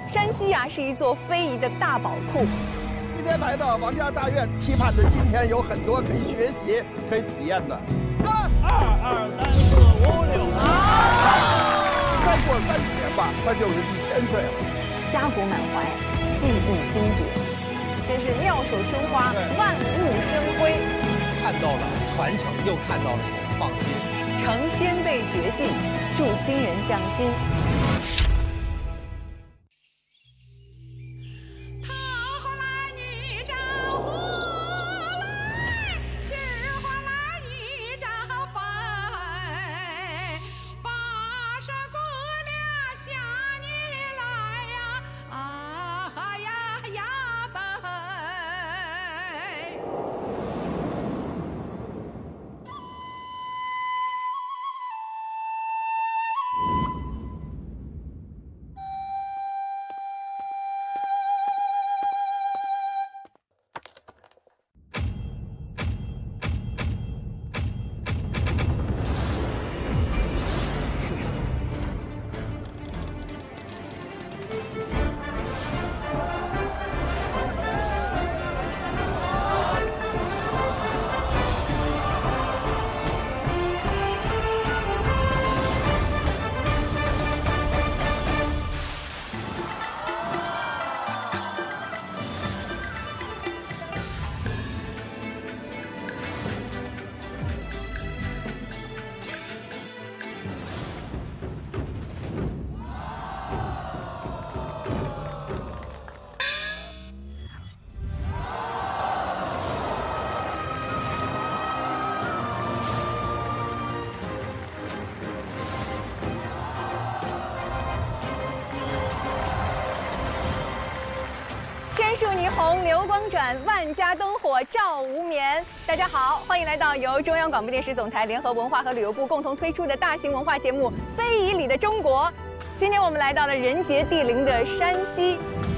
山西呀是一座非遗的大宝库。 今天来到王家大院，期盼的今天有很多可以学习、可以体验的。 2、2、3、4、5、6、 再过30年吧，那就是1000岁了。 家国满怀，技艺精绝，真是妙手生花，万物生辉。 看到了传承，又看到了创新， 承先辈绝技，助今人匠心。千树霓虹流光转，万家灯火照无眠。大家好，欢迎来到由中央广播电视总台联合文化和旅游部共同推出的大型文化节目《非遗里的中国》。今天我们来到了人杰地灵的山西。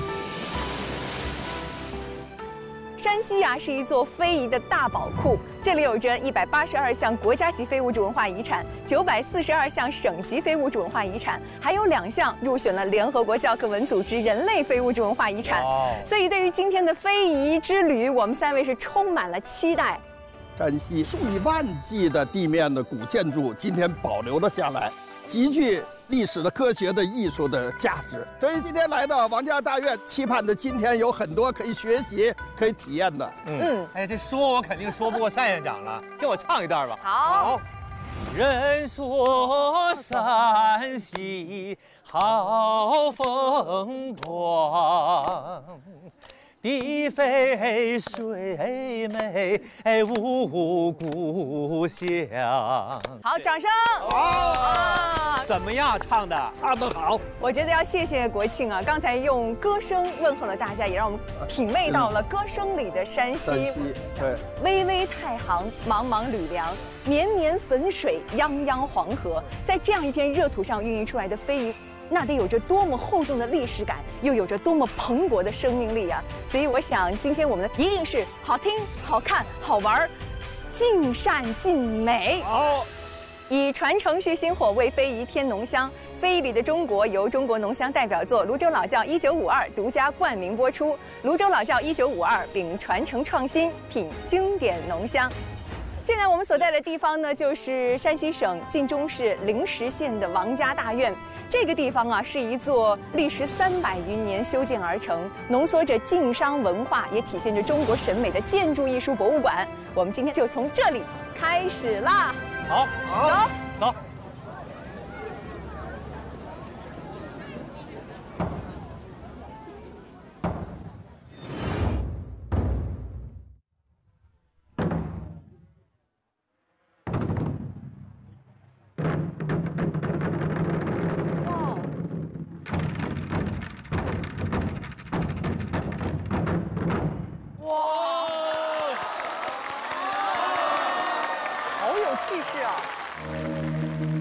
山西呀是一座非遗的大宝库，这里有着182项国家级非物质文化遗产，942项省级非物质文化遗产，还有2项入选了联合国教科文组织人类非物质文化遗产。所以对于今天的非遗之旅，我们3位是充满了期待。 山西数以万计的地面的古建筑今天保留了下来，极具历史的、科学的、艺术的价值。所以今天来到王家大院，期盼的今天有很多可以学习、可以体验的。 哎，这说我肯定说不过单院长了，听我唱一段吧。 好。 人说山西好风光，地肥水美无故乡。 好，掌声。 好， 怎么样？唱的好。 我觉得要谢谢国庆啊，刚才用歌声问候了大家，也让我们品味到了歌声里的山西。 对， 巍巍太行，茫茫吕梁，绵绵汾水，泱泱黄河，在这样一片热土上孕育出来的非遗，那得有着多么厚重的历史感，又有着多么蓬勃的生命力啊！所以我想，今天我们的一定是好听、好看、好玩，尽善尽美。 好。 以传承续薪火为非遗添浓香，非遗里的中国由中国浓香代表作《泸州老窖1952》独家冠名播出。泸州老窖1952秉传承创新，品经典浓香。现在我们所在的地方呢，就是山西省晋中市灵石县的王家大院。这个地方啊，是一座历时300余年修建而成，浓缩着晋商文化，也体现着中国审美的建筑艺术博物馆。我们今天就从这里开始啦。 好，走。 气势啊！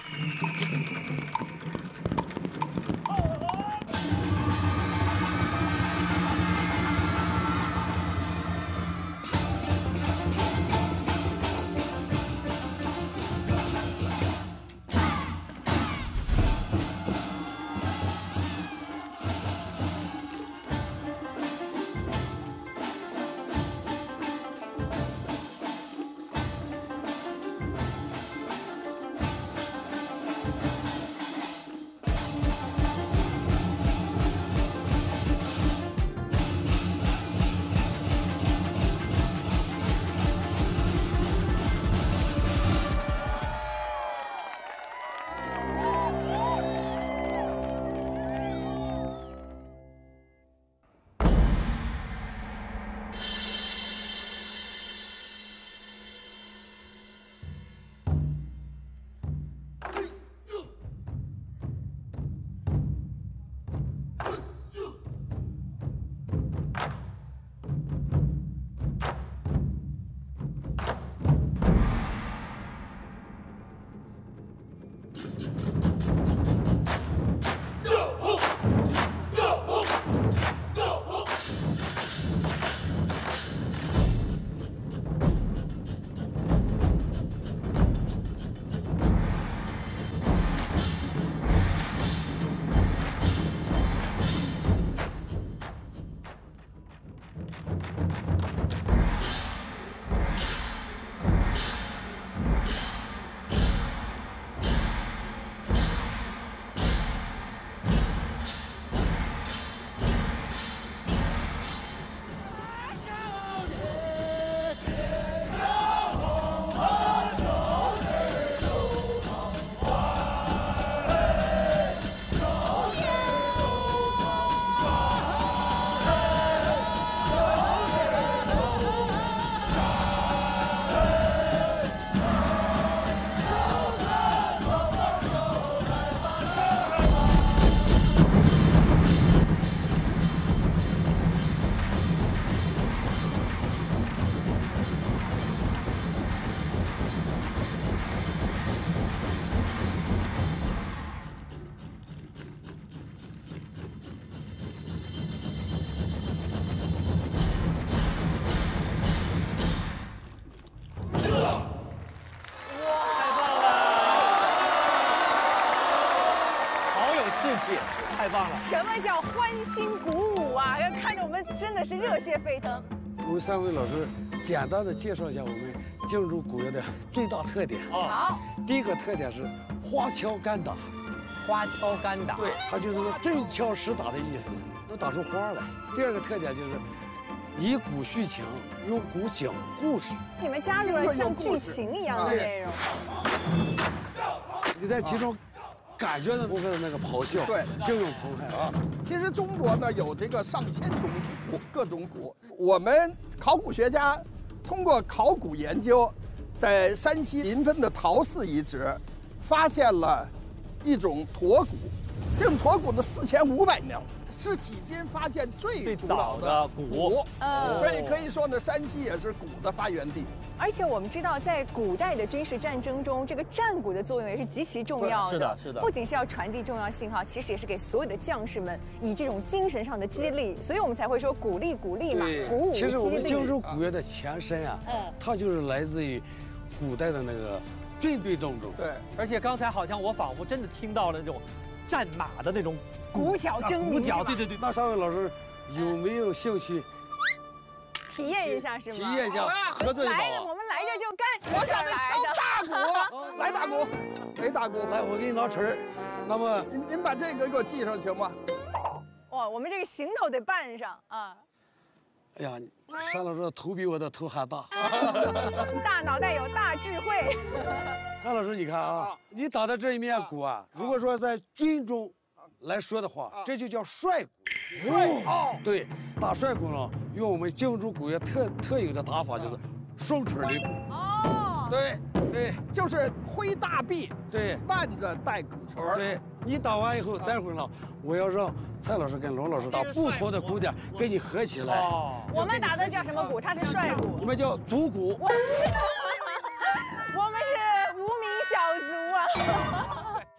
太棒了！ 什么叫欢欣鼓舞啊？看着我们真的是热血沸腾。 我们3位老师简单的介绍一下我们京珠古乐的最大特点。 好， 第一个特点是花敲干打。 花敲干打， 对，它就是那真敲实打的意思，能打出花来。第二个特点就是以鼓续情，用鼓讲故事。 你们加入了像剧情一样的内容。 你在其中感觉到顾客的那个咆哮， 对， 汹涌澎湃啊！ 其实中国呢有这个上千种鼓，各种鼓。我们考古学家通过考古研究，在山西临汾的陶寺遗址发现了一种驼鼓，这种驼鼓呢4500年，是迄今发现最古老的鼓。所以可以说呢，山西也是鼓的发源地。 而且我们知道，在古代的军事战争中，这个战鼓的作用也是极其重要的。 是的，是的。 不仅是要传递重要信号，其实也是给所有的将士们以这种精神上的激励，所以我们才会说鼓励鼓励嘛，鼓舞激励。 其实我们京珠古乐的前身啊，它就是来自于古代的那个军队当中。 对， 而且刚才好像我仿佛真的听到了那种战马的那种鼓角争鸣。 鼓角，对对对。 那3位老师有没有兴趣？ 体验一下是吗？ 体验一下，合作一把。 来，我们来这就干。 我想来敲大鼓，来大鼓，来大鼓， 来，我给你拿锤儿。那么您把这个给我系上行吗？ 哇，我们这个行头得办上啊！ 哎呀，单老师的头比我的头还大。 大脑袋有大智慧。 单老师，你看啊，你打的这一面鼓啊，如果说在军中来说的话，这就叫帅鼓。对，打帅鼓呢，用我们京珠古乐特有的打法，就是双锤擂鼓。 哦， 对， 就是挥大臂， 对， 慢着带鼓槌。 对，你打完以后，待会儿呢，我要让蔡老师跟龙老师打不同的鼓点，给你合起来。 我们打的叫什么鼓？它是帅鼓。 你们叫足鼓。 我们是无名小卒啊。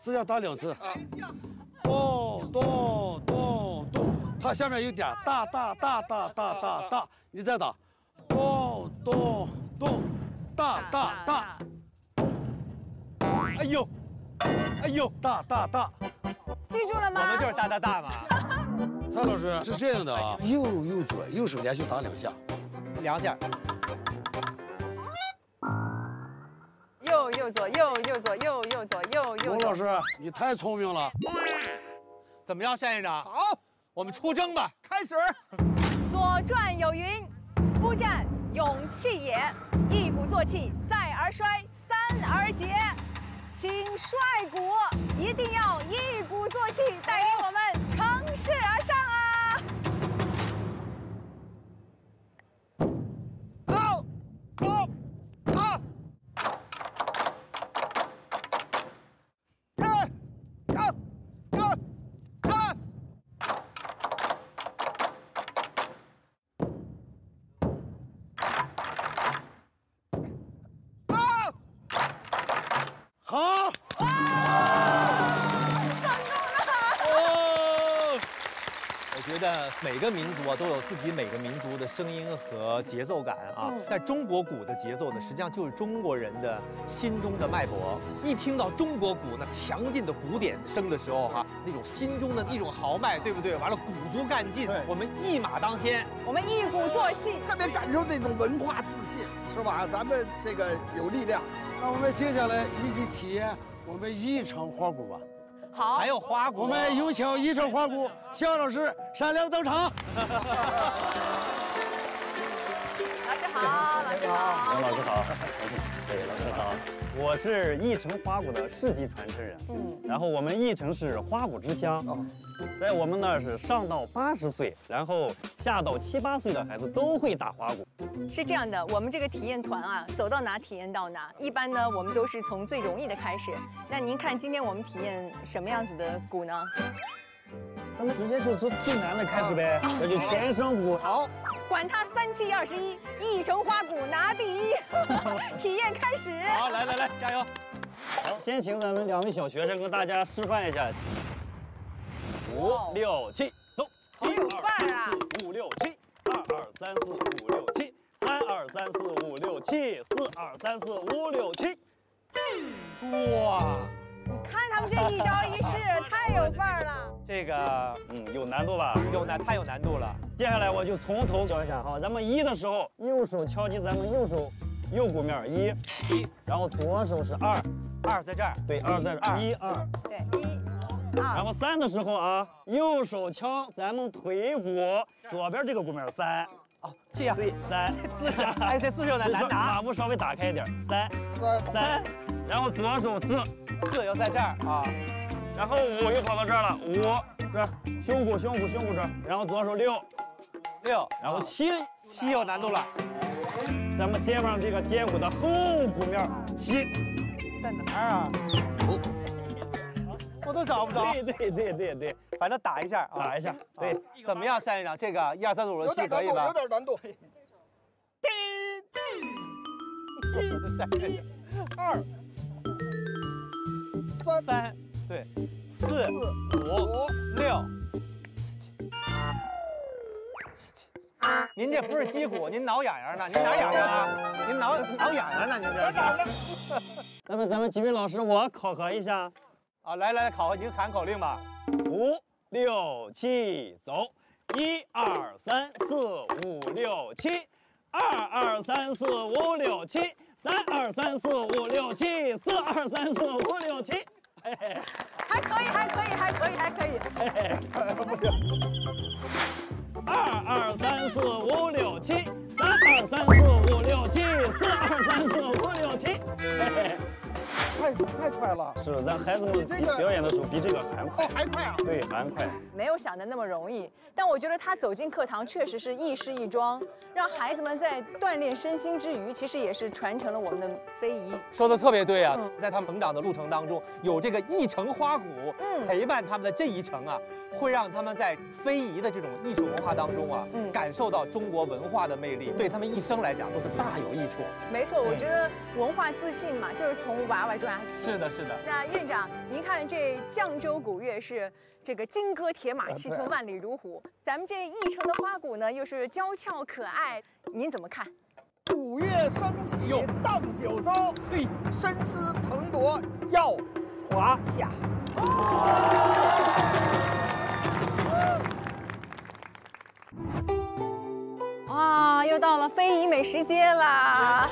4下打2次。咚咚咚咚，它下面有点大，你再打。咚咚咚，大。 哎呦， 大。 记住了吗？ 我们就是大嘛。 蔡老师是这样的啊，右左，右手连续打2下 ，2下。 右左，右左。 龙老师，你太聪明了。 怎么样，单院长？ 好， 我们出征吧， 开始。 左传有云：夫战，勇气也。一鼓作气，再而衰，三而竭。请帅鼓一定要一鼓作气，带领我们乘势而上啊！ 好， 好。 我觉得每个民族啊都有自己每个民族的声音和节奏感啊，但中国鼓的节奏呢，实际上就是中国人的心中的脉搏。一听到中国鼓那强劲的鼓点声的时候哈，那种心中的一种豪迈，对不对？完了，鼓足干劲，我们一马当先， 我们一鼓作气， 特别感受这种文化自信，是吧？咱们这个有力量。 那我们接下来一起体验我们义城花鼓吧。 好， 还有花鼓。 我们有请义城花鼓肖老师闪亮登场。 老师好，老师好， 杨老师好，对，老师好，我是义城花鼓的世纪传承人。然后我们义城是花鼓之乡，在我们那儿是上到80岁，然后下到7、8岁的孩子都会打花鼓。 是这样的，我们这个体验团啊，走到哪体验到哪。一般呢，我们都是从最容易的开始。那您看，今天我们体验什么样子的鼓呢？ 咱们直接就从最难的开始呗，那就全声鼓。 好， 管他3七21，义城花鼓拿第一。体验开始。 好，来，加油！ 好，先请咱们2位小学生跟大家示范一下。5、6、7，走！1、2、3、4、5、6、7，2、2、3、4、5、6、7，3、2、3、4、5、6、7，4、2、3、4、5、6、7。 哇， 你看他们这一招一式，太有范儿了。 这个有难度吧？ 太有难度了。 接下来我就从头教一下哈，咱们1的时候，右手敲击咱们右鼓面1，然后左手是2 在这儿， 对，2在这儿，1、2， 对，1、2。 然后3的时候啊，右手敲咱们腿鼓左边这个鼓面3， 哦，这样对，3， 姿势，哎，这姿势有点难拿， 把步稍微打开一点，3，然后左手4 又在这儿啊， 然后5又跑到这儿了，5这儿胸骨这儿，然后左手6，然后7 有难度了。 咱们肩膀这个肩骨的后鼓面7， 在哪儿啊？我都找不着。 对， 反正打一下啊， 打一下。对， 怎么样，单院长？这个1、2、3、4、5、6、7可以吧？ 有点难度。1、2、 3，对，4、5、6。您这不是击鼓，您挠痒痒呢？您哪痒痒啊？您挠痒痒呢？您这是？ 那么咱们几位老师，我考核一下。 啊，来，考核，您喊口令吧。 5、6、7，走！1、2、3、4、5、6、7，2、2、3、4、5、6、7，3、2、3、4、5、6、7，4、2、3、4、5、6、7。 还可以。 2、2、3、4、5、6、7，3、2、3、4、5、6、7，4、2、3、4、5、6、7。 太快了！ 是，咱孩子们表演的时候比这个还快。 还快啊！ 对，还快。 没有想的那么容易，但我觉得他走进课堂确实是亦师亦庄，让孩子们在锻炼身心之余，其实也是传承了我们的非遗。 说的特别对啊，在他们成长的路程当中，有这个义城花鼓陪伴他们的这一程啊，会让他们在非遗的这种艺术文化当中啊，感受到中国文化的魅力，对他们一生来讲都是大有益处。 没错，我觉得文化自信嘛，就是从娃娃抓起。 是的。 是的。 那院长，您看这绛州古乐是这个金戈铁马，气吞万里如虎。咱们这义城的花鼓呢，又是娇俏可爱，您怎么看？ 鼓乐升起荡九州，嘿，身姿腾挪耀华夏。 哇，又到了非遗美食街啦！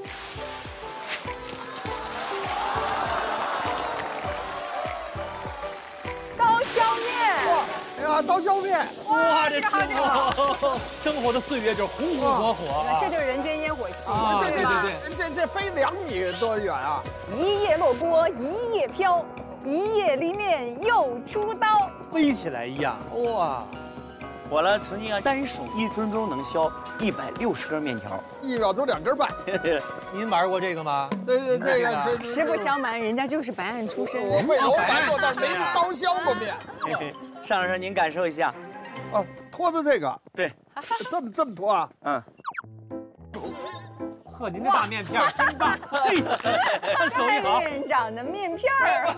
刀削面， 哇，哎呀，刀削面， 哇，这生活的岁月就是红红火火， 这就是人间烟火气， 对吧？ 这飞2米多远啊！ 一夜落锅一夜飘，一夜离面又出刀， 飞起来一样，哇！ 我呢曾经单手1分钟能削160根面条 ，1秒钟2根半。 您玩过这个吗？ 这个实不相瞒，人家就是白案出身。 我会揉白做，但没刀削过面。 尚老师，您感受一下。 哦，拖着这个， 对， 这么拖啊？ 嗯。 呵，您这大面片真棒！嘿，手艺好。 院长的面片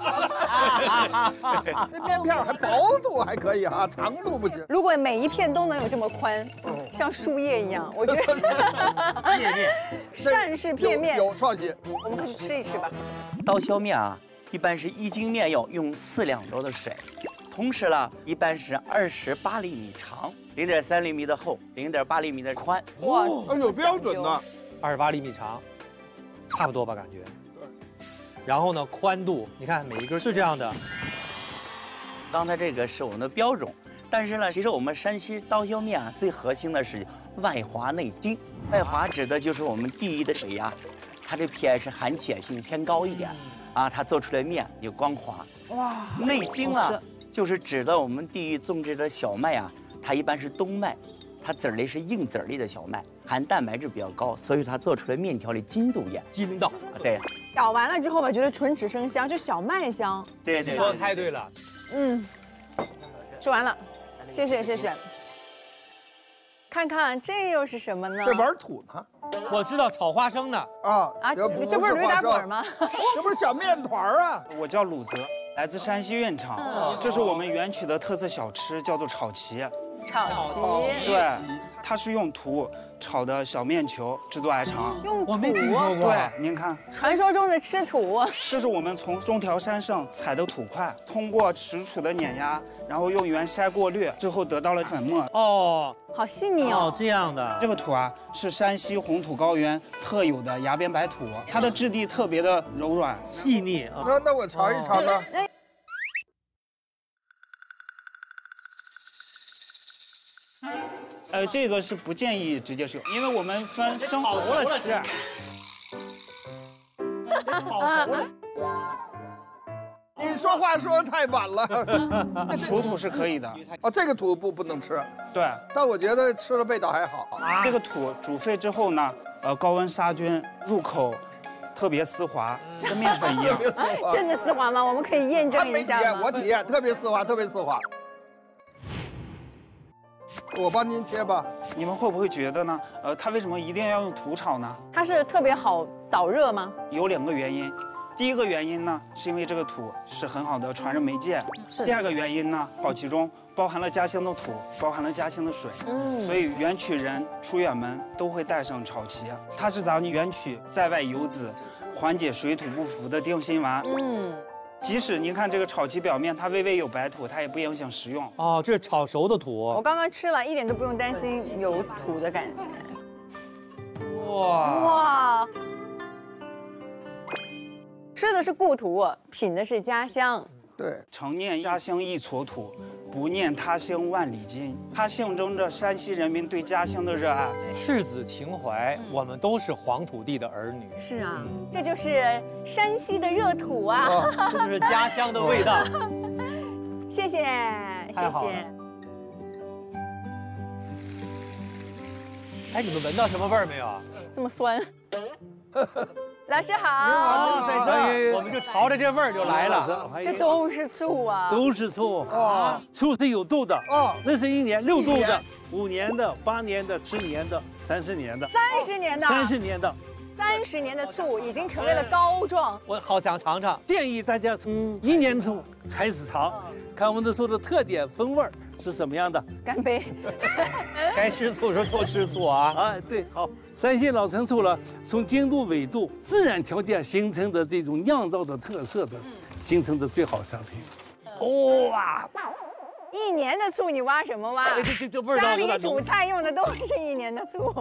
儿， 这面片还薄度还可以哈，长度不行。 如果每一片都能有这么宽，像树叶一样，我觉得片面， 善事片面有创新。 我们可以去吃一吃吧。 刀削面啊，一般是1斤面要用4两多的水，同时呢，一般是28厘米长，0.3厘米的厚，0.8厘米的宽。 哇， 有标准的。 28厘米长，差不多吧，感觉。然后呢，宽度，你看每一根是这样的。 刚才这个是我们的标准，但是呢，其实我们山西刀削面啊，最核心的是外滑内筋。外滑指的就是我们地域的水呀，它这 pH 含碱性偏高一点，啊，它做出来面有光滑。哇，内筋啊，就是指的我们地域种植的小麦啊，它一般是冬麦。它籽儿类是硬籽儿类的小麦，含蛋白质比较高，所以它做出来面条的筋度也筋道。 对， 咬完了之后吧，觉得唇齿生香，就小麦香。 对对， 说的太对了。 嗯，吃完了，谢谢。看看这又是什么呢？ 这玩土呢？ 我知道炒花生的啊，这不是驴打滚吗？ 这不是小面团啊？ 我叫鲁泽，来自山西院场，这是我们原曲的特色小吃，叫做炒旗。 炒旗， 对，它是用土炒的小面球制作而成。 用土？ 我没听说过。 对，您看， 传说中的吃土， 这是我们从中条山上采的土块，通过迟储的碾压，然后用圆筛过滤，最后得到了粉末。 哦， 好细腻哦。 这样的。 这个土啊，是山西红土高原特有的崖边白土，它的质地特别的柔软细腻啊。 那我尝一尝呢。 这个是不建议直接食用，因为我们分生炒熟了吃。炒熟了。 你说话说的太晚了。 熟土是可以的。 哦，这个土不能吃。 对， 但我觉得吃了味道还好。 这个土煮沸之后呢，高温杀菌，入口特别丝滑，跟面粉一样。 真的丝滑吗？我们可以验证一下吗？ 我体验，特别丝滑，特别丝滑。我帮您切吧。 你们会不会觉得呢？它为什么一定要用土炒呢？ 它是特别好导热吗？ 有2个原因。第一个原因呢，是因为这个土是很好的传热媒介。第2个原因呢，炒其中包含了家乡的土，包含了家乡的水。所以远曲人出远门都会带上炒旗，它是咱们远曲在外游子缓解水土不服的定心丸。即使您看这个炒旗表面，它微微有白土，它也不影响食用。 哦，这是炒熟的土。 我刚刚吃了，一点都不用担心有土的感觉。哇！吃的是故土，品的是家乡。 对， 常念家乡一撮土，不念他乡万里津。它象征着山西人民对家乡的热爱。 赤子情怀，我们都是黄土地的儿女。 是啊，这就是山西的热土啊， 这就是家乡的味道。 谢谢，谢谢。 哎，你们闻到什么味儿没有？ 这么酸。老师好， 哦，在这儿，我们就朝着这味儿就来了。 这都是醋啊， 都是醋啊，醋是有度的哦，那是1年6度的，5年的、8年的、10年的、30年的、 30年的、 30年的， 30年的醋已经成为了膏状。 我好想尝尝。 建议大家从1年醋开始尝，看我们的醋的特点、风味是什么样的。 干杯！ 该吃醋时候多吃醋啊！ 哎，对，好。山西老陈醋呢，从经度、纬度、自然条件形成的这种酿造的特色的，形成的最好产品。哇 1年的醋你挖什么挖？ 这味道家里有点浓。 煮菜用的都是1年的醋。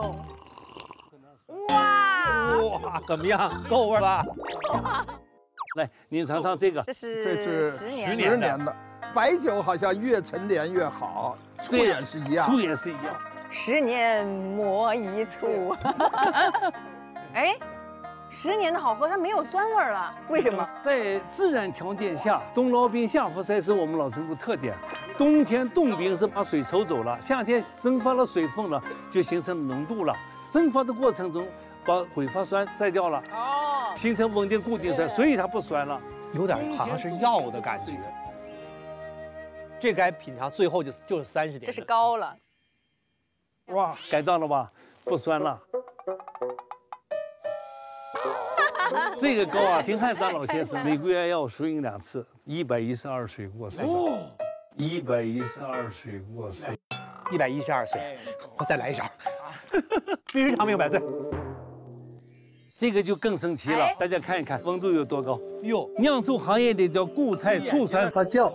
哇！ 哇，怎么样？够味吧？ 来，您尝尝这个。 这是 10 年年的。白酒好像越陈年越好，醋也是一样。 醋也是一样。 10年磨一醋。哎，10年的好喝，它没有酸味儿了，为什么？ 在自然条件下，冬老冰夏服晒是我们老陈醋特点。冬天冻冰是把水抽走了，夏天蒸发了水分了，就形成浓度了。蒸发的过程中，把挥发酸晒掉了，形成稳定固定酸，所以它不酸了。 有点好像是药的感觉。这该品尝，最后就是30年。 这是膏了。 哇， 改到了吧？不酸了。这个膏啊，丁汉章老先生每个月要输赢2次，112水过筛。112水过筛。 112岁，我再来一勺。必须长命百岁。 这个就更神奇了，大家看一看温度有多高。 哟， 酿醋行业里叫固态醋酸发酵。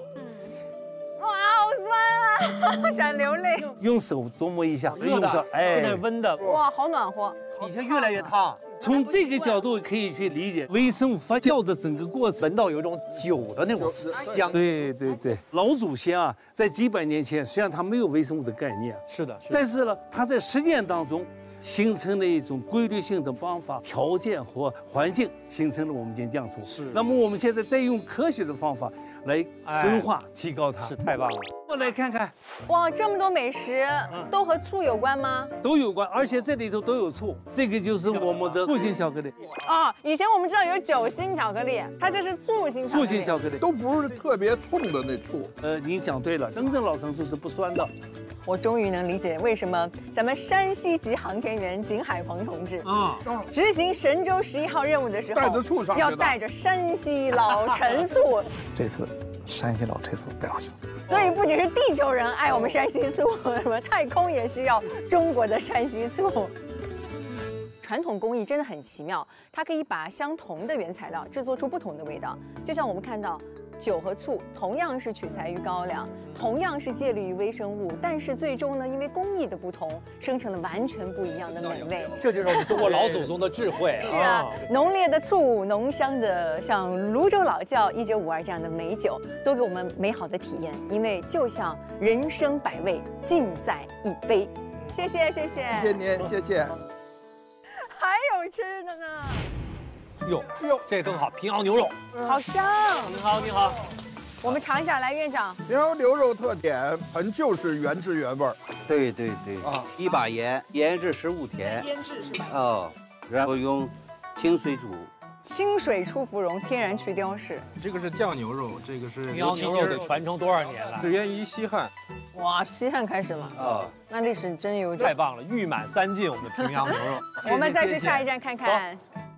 想流泪， 用手琢磨一下， 热的，现在是温的， 哇，好暖和， 底下越来越烫。 从这个角度可以去理解微生物发酵的整个过程， 闻到有一种酒的那种香。 对，老祖先啊，在几百年前，实际上他没有微生物的概念， 是的， 但是呢，他在实践当中形成了一种规律性的方法、条件和环境，形成了我们今天酿醋。是。那么我们现在再用科学的方法来深化、提高它， 是太棒了。 我来看看， 哇，这么多美食都和醋有关吗？ 都有关，而且这里头都有醋。这个就是我们的醋心巧克力。 哦，以前我们知道有酒心巧克力，它这是醋心巧克力。 醋心巧克力都不是特别冲的那醋。 您讲对了，真正老陈醋是不酸的。 我终于能理解为什么咱们山西籍航天员景海鹏同志执行神舟11号任务的时候， 带着醋上去的， 要带着山西老陈醋。 这次山西老陈醋带回去了。 所以不仅是地球人爱我们山西醋，什么太空也需要中国的山西醋。传统工艺真的很奇妙，它可以把相同的原材料制作出不同的味道。就像我们看到，酒和醋同样是取材于高粱，同样是借力于微生物，但是最终呢，因为工艺的不同，生成了完全不一样的美味。 这就是我们中国老祖宗的智慧。 是啊，浓烈的醋，浓香的像泸州老窖1952这样的美酒，都给我们美好的体验。因为就像人生百味，尽在一杯。谢谢，谢谢， 谢谢您，谢谢。 还有吃的呢。 哟，这个更好，平遥牛肉， 好香。 您好，您好。 我们尝一下，来院长。 平遥牛肉特点，很就是原汁原味儿。 对啊，1把盐，腌制15天。 腌制是吧？ 哦，然后用清水煮。 清水出芙蓉，天然去雕饰。 这个是酱牛肉，这个是平遥牛肉得传承多少年了？ 始源于西汉。 哇，西汉开始了啊，那历史真悠久。 太棒了，誉满3晋，我们的平遥牛肉。 我们再去下一站看看。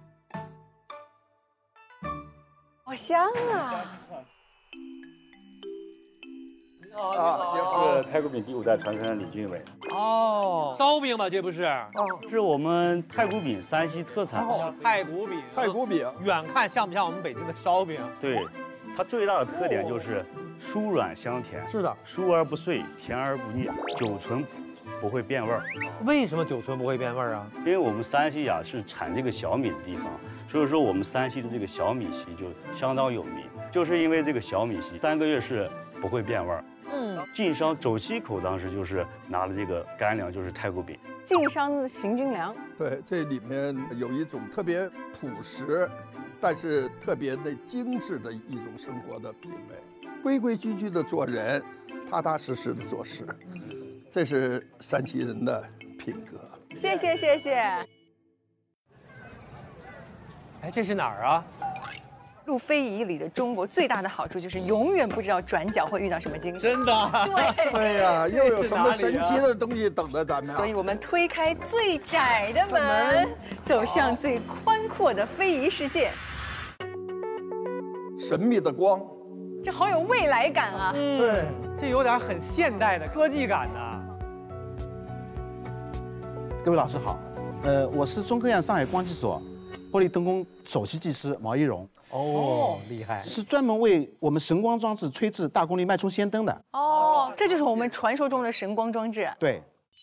好香啊！ 是太古饼第5代传承人李俊伟。 哦，烧饼吧，这不是？ 是我们太古饼山西特产。 太古饼， 太古饼， 远看像不像我们北京的烧饼？ 对，它最大的特点就是酥软香甜。 是的， 酥而不碎，甜而不腻，久存不会变味儿。 为什么久存不会变味儿啊？ 因为我们山西呀是产这个小米的地方，所以说我们山西的这个小米席就相当有名，就是因为这个小米席3个月是不会变味儿。晋商周期口当时就是拿了这个干粮，就是太古饼。 晋商的行军粮， 对，这里面有一种特别朴实，但是特别的精致的一种生活的品味，规规矩矩的做人，踏踏实实的做事，这是山西人的品格。 谢谢谢谢。 哎，这是哪儿啊？ 入非遗里的中国最大的好处就是永远不知道转角会遇到什么惊喜。 真的？ 对呀，又有什么神奇的东西等着咱们啊？ 所以我们推开最窄的门，走向最宽阔的非遗世界。 神秘的光， 这好有未来感啊！ 对， 这有点很现代的科技感呐。 各位老师好，我是中科院上海光技所玻璃灯工首席技师毛一荣。 哦，厉害！ 是专门为我们神光装置吹制大功率脉冲氙灯的。 哦，这就是我们传说中的神光装置。 对，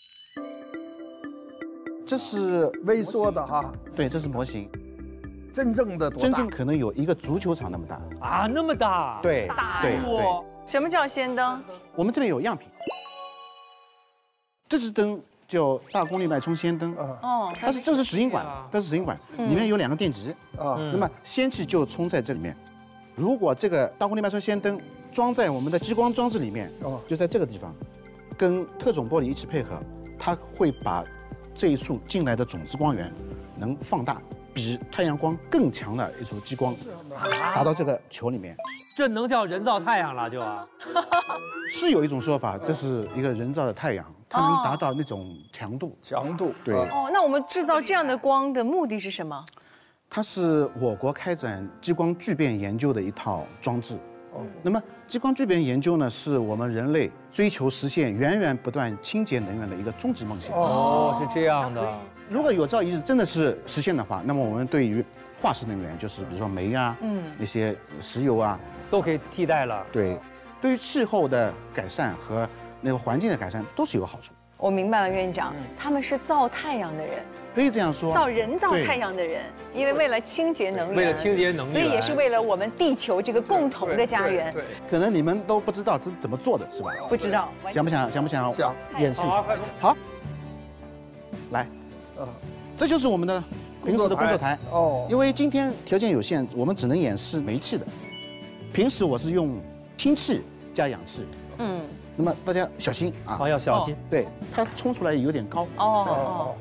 这是微缩的哈。 对，这是模型。 真正的多大？ 真正可能有一个足球场那么大啊，那么大？ 对，对。 什么叫氙灯？ 我们这边有样品。这支灯叫大功率脉冲氙灯。 哦， 这是石英管，这是石英管，里面有2个电极啊。那么氙气就充在这里面。如果这个大功率脉冲氙灯装在我们的激光装置里面，就在这个地方，跟特种玻璃一起配合，它会把这一束进来的种子光源能放大。比太阳光更强的一束激光，达到这个球里面， 这能叫人造太阳了就啊？ 是有一种说法，这是一个人造的太阳，它能达到那种强度。对。 哦，那我们制造这样的光的目的是什么？ 它是我国开展激光聚变研究的一套装置。那么激光聚变研究呢，是我们人类追求实现源源不断清洁能源的一个终极梦想。 哦，是这样的。 如果有朝一日真的是实现的话，那么我们对于化石能源，就是比如说煤啊，那些石油啊， 都可以替代了。 对，对于气候的改善和那个环境的改善都是有好处。 我明白了，院长，他们是造太阳的人， 可以这样说， 造人造太阳的人，因为为了清洁能源， 为了清洁能源， 所以也是为了我们地球这个共同的家园。 对， 可能你们都不知道怎么做的是吧？ 不知道， 想不想演示一下？好，来，这就是我们的平时的工作台哦。因为今天条件有限，我们只能演示煤气的。平时我是用氢气加氧气。那么大家小心啊！ 要小心。 对，它冲出来有点高。 哦。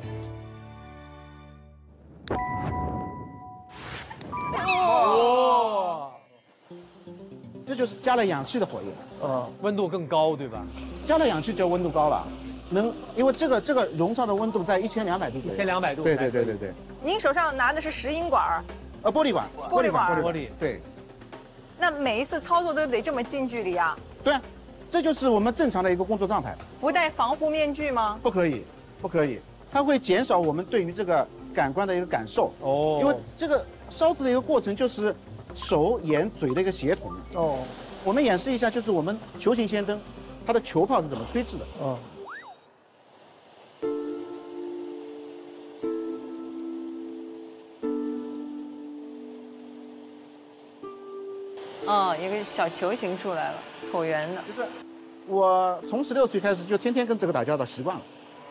哇！这就是加了氧气的火焰。 温度更高，对吧？ 加了氧气就温度高了。因为这个熔烧的温度在1200度左右。 1200度。 对。 您手上拿的是石英管玻璃管。 玻璃。 对。 那每一次操作都得这么近距离啊？ 对啊，这就是我们正常的一个工作状态。 不戴防护面具吗？ 不可以，它会减少我们对于这个感官的一个感受。哦。因为这个烧制的一个过程就是手眼嘴的一个协同。哦。我们演示一下，就是我们球形氙灯，它的球泡是怎么吹制的。 一个小球形出来了，椭圆的。 就是我从16岁开始就天天跟这个打交道，习惯了。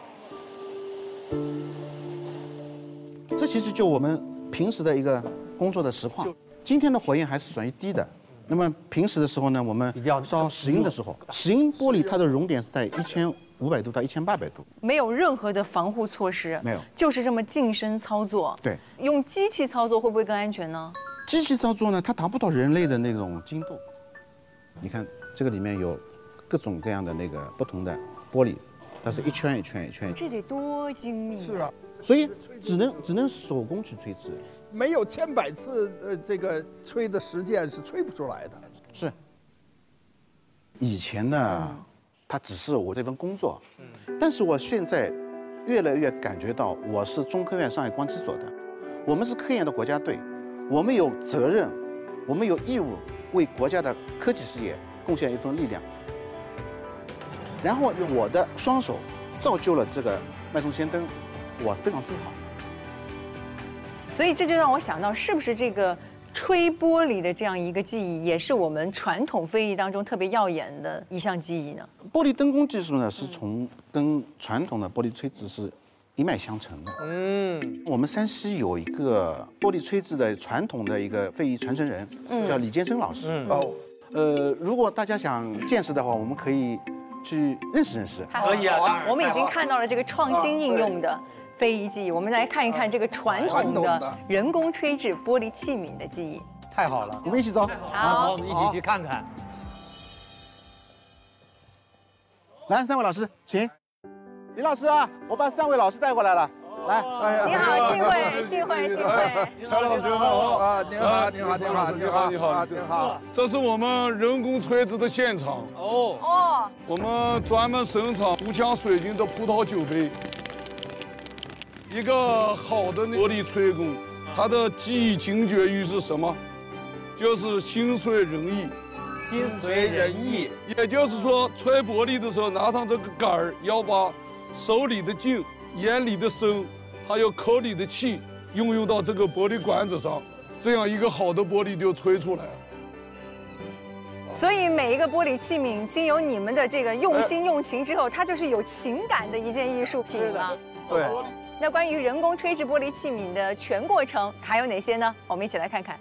这其实就我们平时的一个工作的实况。今天的火焰还是属于低的。那么平时的时候呢，我们烧石英的时候，石英玻璃它的熔点是在1500度到1800度， 没有任何的防护措施， 没有， 就是这么近身操作。 对， 用机器操作会不会更安全呢？ 机器操作呢，它达不到人类的那种精度。你看这个里面有各种各样的那个不同的玻璃，它是一圈一圈一圈。 这得多精密！ 是啊， 所以只能手工去吹制， 没有千百次这个吹的实践是吹不出来的。 是。以前呢，它只是我这份工作，但是我现在越来越感觉到我是中科院上海光机所的，我们是科研的国家队。我们有责任，我们有义务为国家的科技事业贡献一份力量。然后我的双手造就了这个脉冲氙灯，我非常自豪。 所以这就让我想到，是不是这个吹玻璃的这样一个技艺，也是我们传统非遗当中特别耀眼的一项技艺呢？ 玻璃灯工技术呢，是跟传统的玻璃吹制是一脉相承的。我们山西有一个玻璃吹制的传统的一个非遗传承人，叫李建生老师。如果大家想见识的话，我们可以去认识认识。 可以啊，我们已经看到了这个创新应用的非遗技艺，我们来看一看这个传统的人工吹制玻璃器皿的技艺。 太好了， 我们一起走。 好，我们一起去看看。 来，3位老师，请。李老师啊，我把3位老师带过来了。来， 哎呀， 你好，幸会，幸会，幸会。 蔡老师好啊，您好，您好，您好，您好，您好，您好。 这是我们人工锤制的现场。 哦， 我们专门生产富强水晶的葡萄酒杯。一个好的玻璃锤工，他的技艺精绝于是什么？就是心随人意。 心随人意， 也就是说，锤玻璃的时候，拿上这个杆儿，要把手里的劲、眼里的深，还有口里的气，运用到这个玻璃管子上，这样一个好的玻璃就锤出来了。 所以每一个玻璃器皿，经由你们的这个用心用情之后，它就是有情感的一件艺术品了。 对。 那关于人工吹制玻璃器皿的全过程还有哪些呢？我们一起来看看。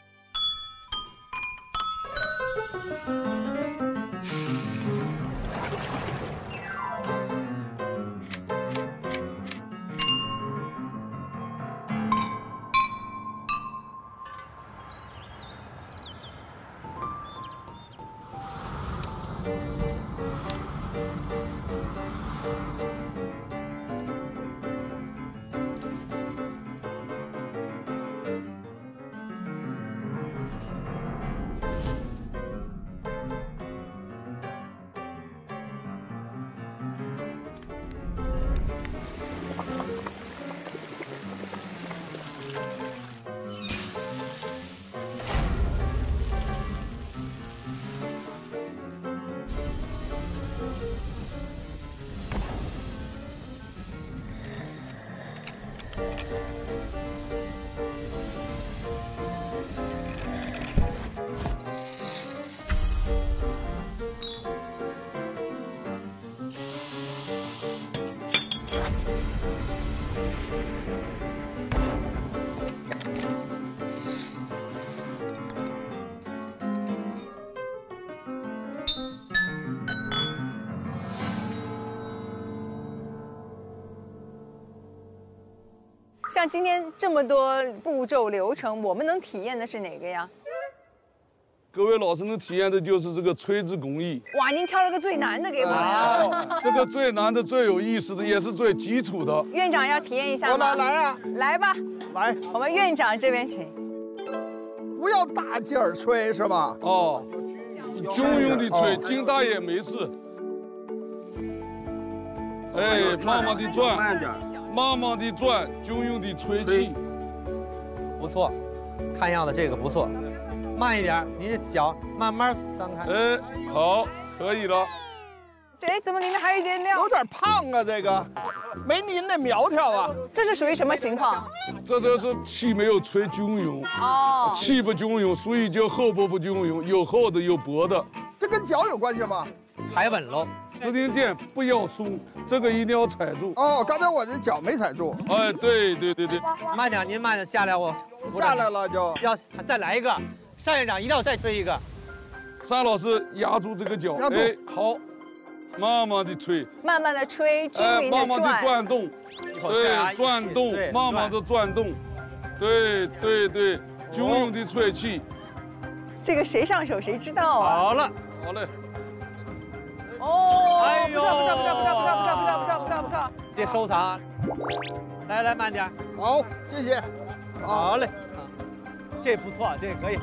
像今天这么多步骤流程，我们能体验的是哪个呀？ 各位老师能体验的就是这个锤制工艺。 哇，您挑了个最难的给我们。 这个最难的、最有意思的，也是最基础的。 院长要体验一下吗？ 来啊！ 来吧， 来， 我们院长这边请。 不要大劲儿吹是吧？ 哦，均匀的吹，劲大也没事。哎，慢慢的转， 慢点。 慢慢的转，均匀的吹气， 不错，看样子这个不错。慢一点，您的脚慢慢散开。 哎，好，可以了。 这怎么里面还有一点料？ 有点胖啊，这个没您那苗条啊。 这是属于什么情况？ 这就是气没有吹均匀哦，气不均匀，所以就厚薄不均匀，有厚的有薄的。 这跟脚有关系吗？ 踩稳喽。 指定点不要松，这个一定要踩住。 哦，刚才我这脚没踩住。 哎，对对对对。 慢点，您慢点下来，我下来了就要再来一个。单院长一定要再吹一个。 单老师压住这个脚，哎，好，慢慢的吹， 慢慢的吹，均匀的转， 慢慢的转动，对，转动，慢慢的转动，对对对，均匀的吹气。 这个谁上手谁知道啊？ 好了， 好嘞。 哦，哎呦，不错， 别收藏，来慢点， 好，谢谢， 好嘞，这不错，这可以。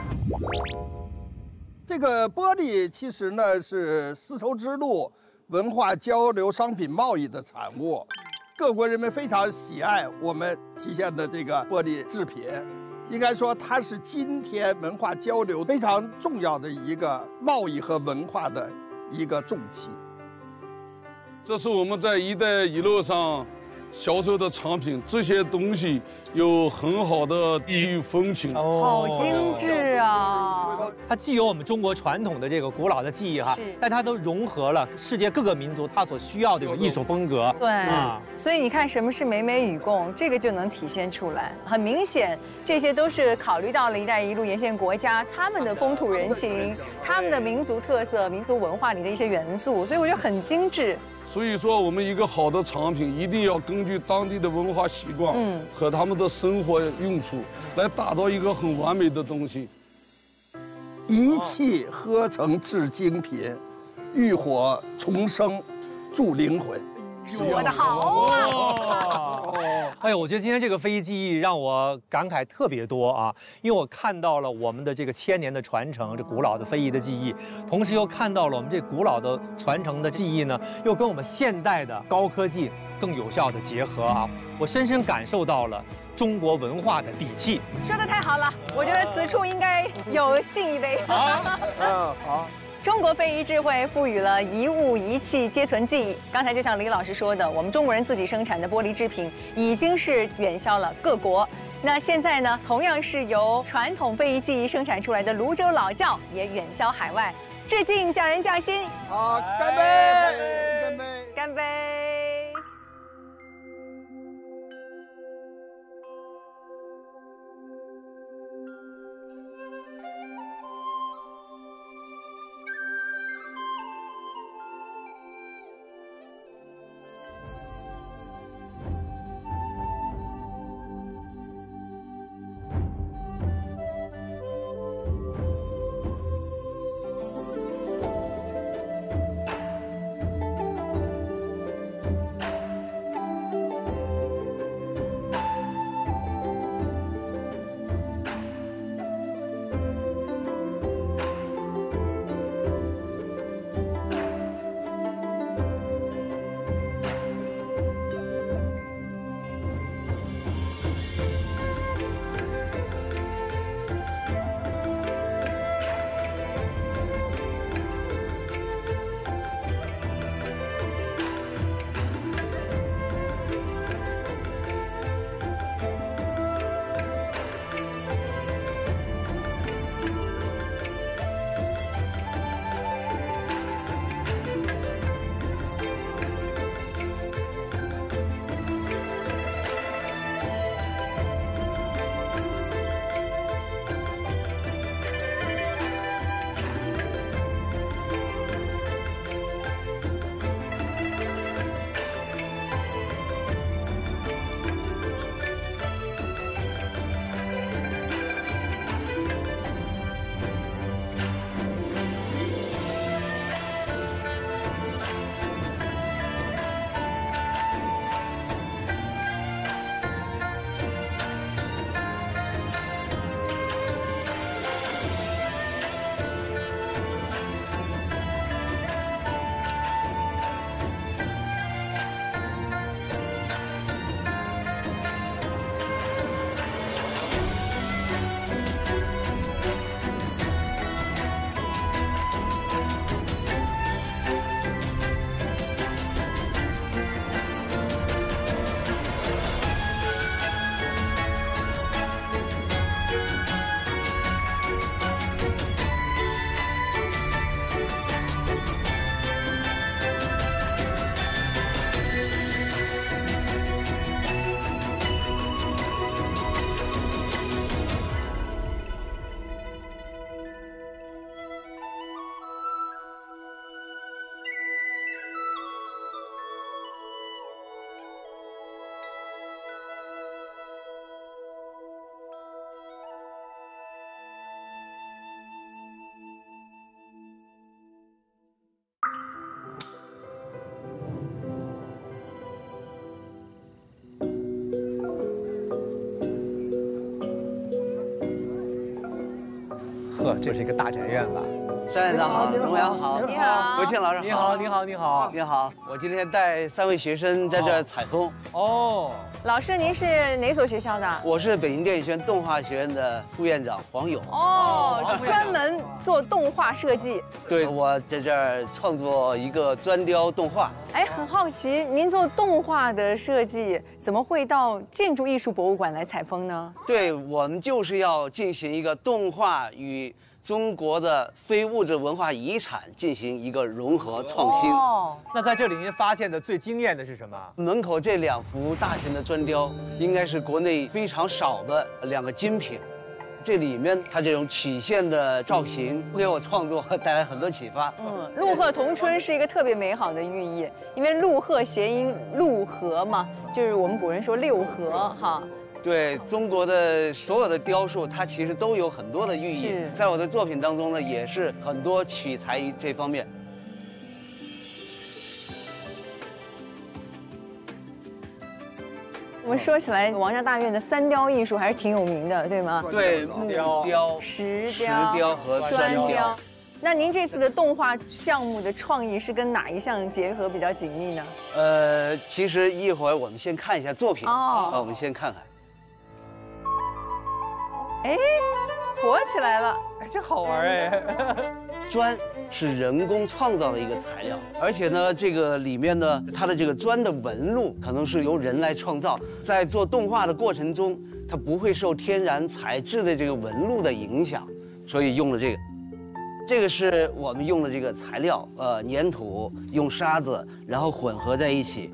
这个玻璃其实呢是丝绸之路文化交流、商品贸易的产物，各国人民非常喜爱我们旗下的这个玻璃制品。应该说，它是今天文化交流非常重要的一个贸易和文化的一个重器。 这是我们在“一带一路”上销售的产品，这些东西有很好的地域风情。 好精致啊！ 它既有我们中国传统的这个古老的技艺哈，但它都融合了世界各个民族它所需要的艺术风格。 对啊，所以你看什么是美美与共，这个就能体现出来。很明显，这些都是考虑到了“一带一路”沿线国家他们的风土人情、他们的民族特色、民族文化里的一些元素，所以我觉得很精致。 所以说，我们一个好的产品一定要根据当地的文化习惯和他们的生活用处，来打造一个很完美的东西。 一气呵成制精品，浴火重生，助灵魂。 说得好啊！ 哎呦，我觉得今天这个飞机记忆让我感慨特别多啊，因为我看到了我们的这个1000年的传承，这古老的非遗的技艺，同时又看到了我们这古老的传承的技艺呢，又跟我们现代的高科技更有效的结合啊，我深深感受到了中国文化的底气。 说得太好了，我觉得此处应该有敬一杯。 好。 中国非遗智慧赋予了一物一器皆存技艺。刚才就像李老师说的，我们中国人自己生产的玻璃制品已经是远销了各国。那现在呢，同样是由传统非遗技艺生产出来的泸州老窖也远销海外，致敬匠人匠心。 好，干杯！干杯！ 干杯！ 呵，这是一个大宅院吧？ 山院长好，龙阳好， 你好， 国庆老师你好，你好，你好， 你好。我今天带3位学生在这儿采风。 哦， 老师，您是哪所学校的？ 我是北京电影学院动画学院的副院长黄勇。 哦，专门做动画设计。 对，我在这儿创作一个砖雕动画。 哎，很好奇，您做动画的设计，怎么会到建筑艺术博物馆来采风呢？ 对，我们就是要进行一个动画与中国的非物质文化遗产进行一个融合创新。 哦， 那在这里您发现的最惊艳的是什么？ 门口这2幅大型的砖雕，应该是国内非常少的2个精品。 这里面它这种曲线的造型，给我创作带来很多启发。 陆鹤同春是一个特别美好的寓意，因为陆鹤谐音陆河嘛，就是我们古人说六合哈。 对中国的所有的雕塑，它其实都有很多的寓意。在我的作品当中呢，也是很多取材于这方面。 我们说起来，王家大院的三雕艺术还是挺有名的，对吗？ 对，木雕、 石雕和砖雕。 那您这次的动画项目的创意是跟哪一项结合比较紧密呢？ 其实一会儿我们先看一下作品。我们先看看。 哎，火起来了！ 哎，这好玩哎！ 砖是人工创造的一个材料，而且呢，这个里面呢，它的这个砖的纹路可能是由人来创造，在做动画的过程中，它不会受天然材质的这个纹路的影响，所以用了这个。这个是我们用的这个材料，粘土用沙子，然后混合在一起。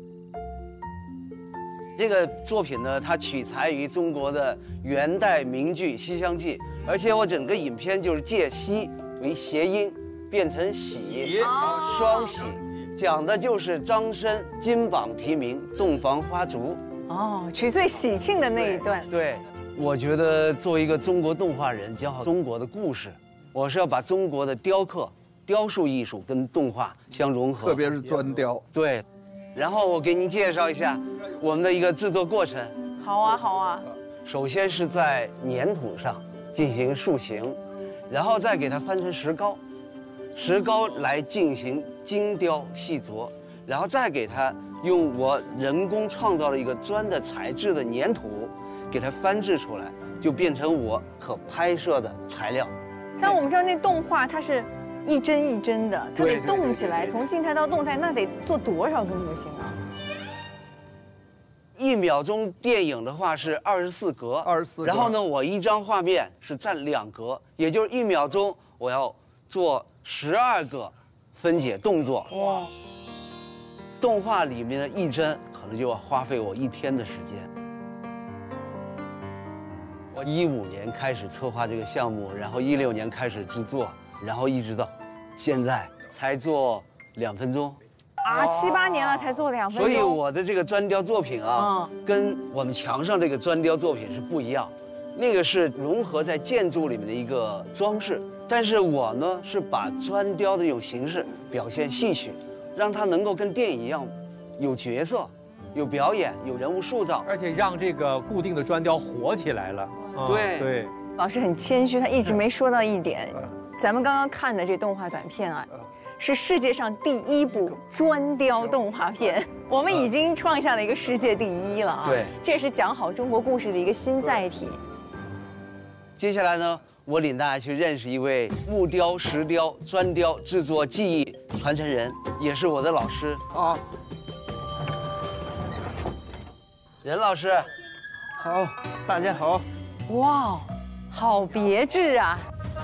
这个作品呢，它取材于中国的元代名剧《西厢记》，而且我整个影片就是借西为谐音，变成喜，双喜，讲的就是张生金榜题名，洞房花烛。 取最喜庆的那一段。 对，我觉得作为一个中国动画人，讲好中国的故事，我是要把中国的雕刻、雕塑艺术跟动画相融合， 特别是砖雕。 对，然后我给您介绍一下我们的一个制作过程。 好啊，好啊。 首先是在粘土上进行塑形，然后再给它翻成石膏，石膏来进行精雕细琢，然后再给它用我人工创造了一个砖的材质的粘土，给它翻制出来，就变成我可拍摄的材料。 但我们知道那动画它是一帧一帧的，它得动起来，从静态到动态，那得做多少根才行啊 ？1秒钟电影的话是24格，24格。然后呢，我一张画面是占2格，也就是1秒钟我要做12个分解动作。哇！动画里面的一帧可能就要花费我1天的时间。我15年开始策划这个项目，然后16年开始制作，然后一直到现在才做2分钟。 7、8年了才做2分钟。 所以我的这个砖雕作品啊，跟我们墙上这个砖雕作品是不一样。那个是融合在建筑里面的一个装饰，但是我呢是把砖雕的这种形式表现戏曲，让它能够跟电影一样，有角色、有表演、有人物塑造， 而且让这个固定的砖雕活起来了。 对， 老师很谦虚，他一直没说到一点，咱们刚刚看的这动画短片啊。是世界上第1部砖雕动画片，我们已经创下了一个世界第1了啊！ 对， 这也是讲好中国故事的一个新载体。 接下来呢，我领大家去认识一位木雕、石雕、砖雕制作技艺传承人，也是我的老师啊。任老师， 好，大家好。 哇，好别致啊！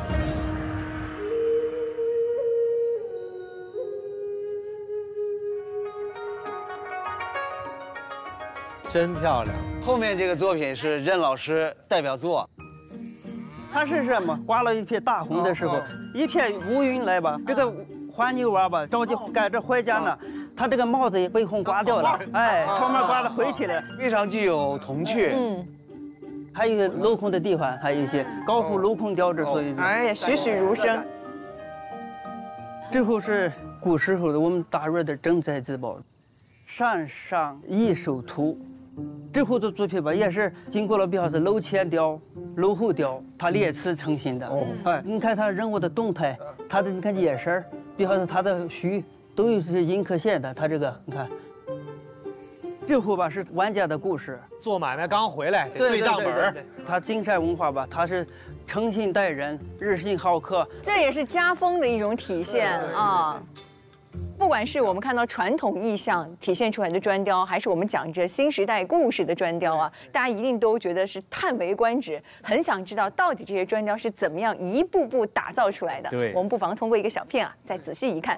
真漂亮！ 后面这个作品是任老师代表作。 它是什么？刮了一片大风的时候，一片乌云来吧，这个黄牛娃吧着急赶着回家呢，他这个帽子也被风刮掉了，哎，草帽刮了回去了， 非常具有童趣。 还有镂空的地方，还有一些高幅镂空雕制，所以而且栩栩如生。 这后是古时候的我们大院的镇宅之宝，山上一手图。这后的作品吧，也是经过了，比方是镂前雕、镂后雕，它列次成型的。哎，你看它人物的动态，它的你看眼神，比方是它的须，都有是阴刻线的。它这个你看，这后吧是玩家的故事。 做买卖刚回来，对账本。 它金山文化吧，它是诚信待人，日行好客， 这也是家风的一种体现啊。不管是我们看到传统意象体现出来的砖雕，还是我们讲着新时代故事的砖雕啊，大家一定都觉得是叹为观止，很想知道到底这些砖雕是怎么样一步步打造出来的。 对， 我们不妨通过一个小片啊，再仔细一看。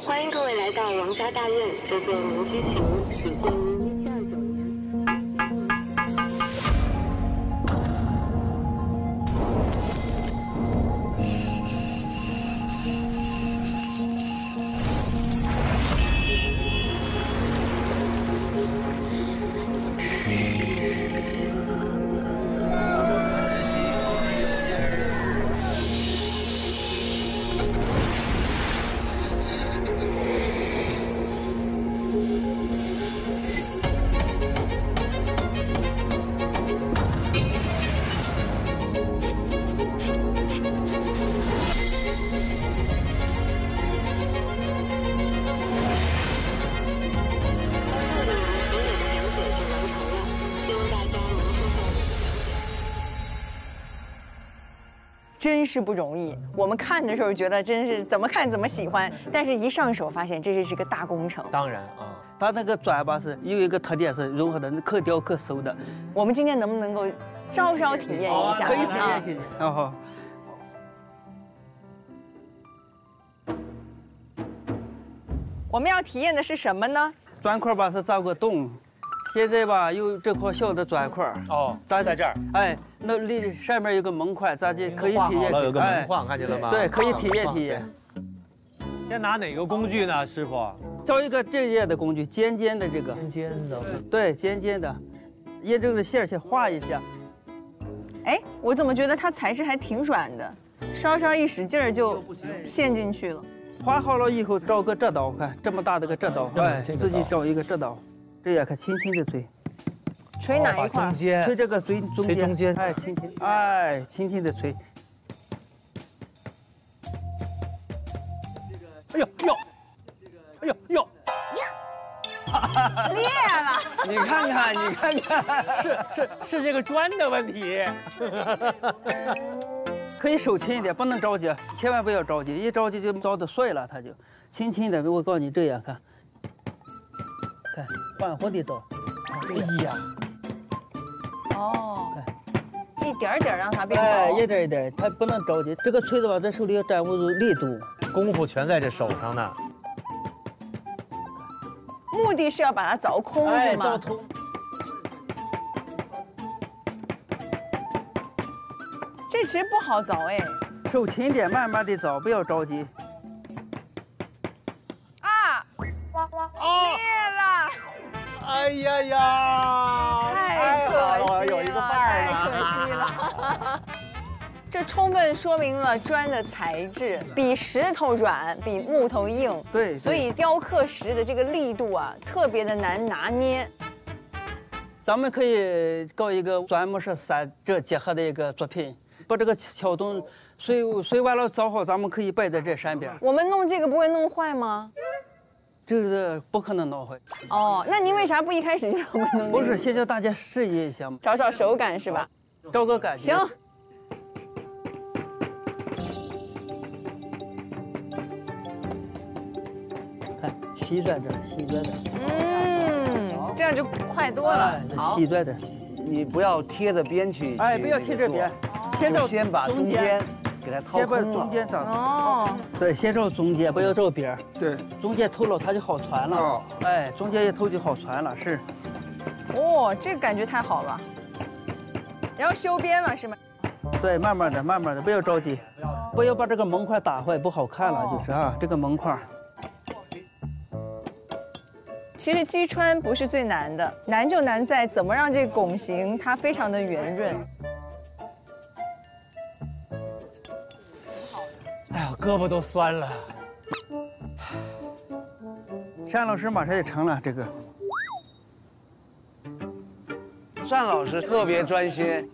欢迎各位来到王家大院，这座民居群始建于1729年。 真是不容易。我们看的时候觉得真是怎么看怎么喜欢，但是一上手发现这是个大工程。 当然啊， 它那个砖吧是有一个特点是融合的可雕可塑的。 我们今天能不能够稍稍体验一下？ 可以体验，可以。然后， 我们要体验的是什么呢？ 砖块吧是凿个洞。现在吧，有这块小的砖块哦，在这儿。 哎，那里上面有个门框，咱就可以体验。 有个门框，看见了吗？ 对，可以体验体验。 先拿哪个工具呢，师傅？ 找一个这样的工具，尖尖的这个。 尖尖的。对， 尖尖的，沿这个线先画一下。 哎，我怎么觉得它材质还挺软的，稍稍一使劲儿就陷进去了。 画好了以后，找个折刀，看这么大的个折刀，对，自己找一个折刀。这样看，轻轻的捶， 捶哪一块？ 中间， 捶这个中间， 捶中间。 哎，轻轻，哎，轻轻的捶。 哎呦呦，哎呦呦， 裂了！ 你看看，你看看， 是这个砖的问题。 可以手轻一点，不能着急，千万不要着急，一着急就凿的碎了，它就轻轻的。我告诉你，这样看。看，缓缓地走。 哎呀， 哦，一点点让它变薄。 哎，一点一点，它不能着急。这个锤子吧，在手里要掌握住力度， 功夫全在这手上呢。 目的是要把它凿空，是吗？ 凿通。 这其实不好凿哎。 手轻点，慢慢地凿，不要着急。 裂了！ 哎呀呀， 太可惜了， 有一个伴儿太可惜了。这充分说明了砖的材质比石头软，比木头硬。 对， 所以雕刻石的这个力度啊，特别的难拿捏。 咱们可以搞一个砖木石三者结合的一个作品，把这个桥洞碎完了凿好，咱们可以摆在这山边。 我们弄这个不会弄坏吗？ 这个不可能弄坏。 哦，那您为啥不一开始就让我们弄？ 不是，先叫大家试一下嘛， 找找手感是吧？ 找个感觉。 行。 看，细转着，细转着。 这样就快多了。 细转着， 你不要贴着边去。 哎，不要贴着边， 先把中间。给它掏空了， 先把中间找。 哦。 对，先找中间，不要找边。 对。 中间透了，它就好传了。哦。哎，中间一透就好传了，是。 哦，这个感觉太好了。然后修边了是吗？ 对，慢慢的，慢慢的，不要着急，不要把这个门框打坏，不好看了，就是啊，这个门框。 其实击穿不是最难的，难就难在怎么让这个拱形它非常的圆润。 哎呀，胳膊都酸了。 单老师马上就成了这个。 单老师特别专心。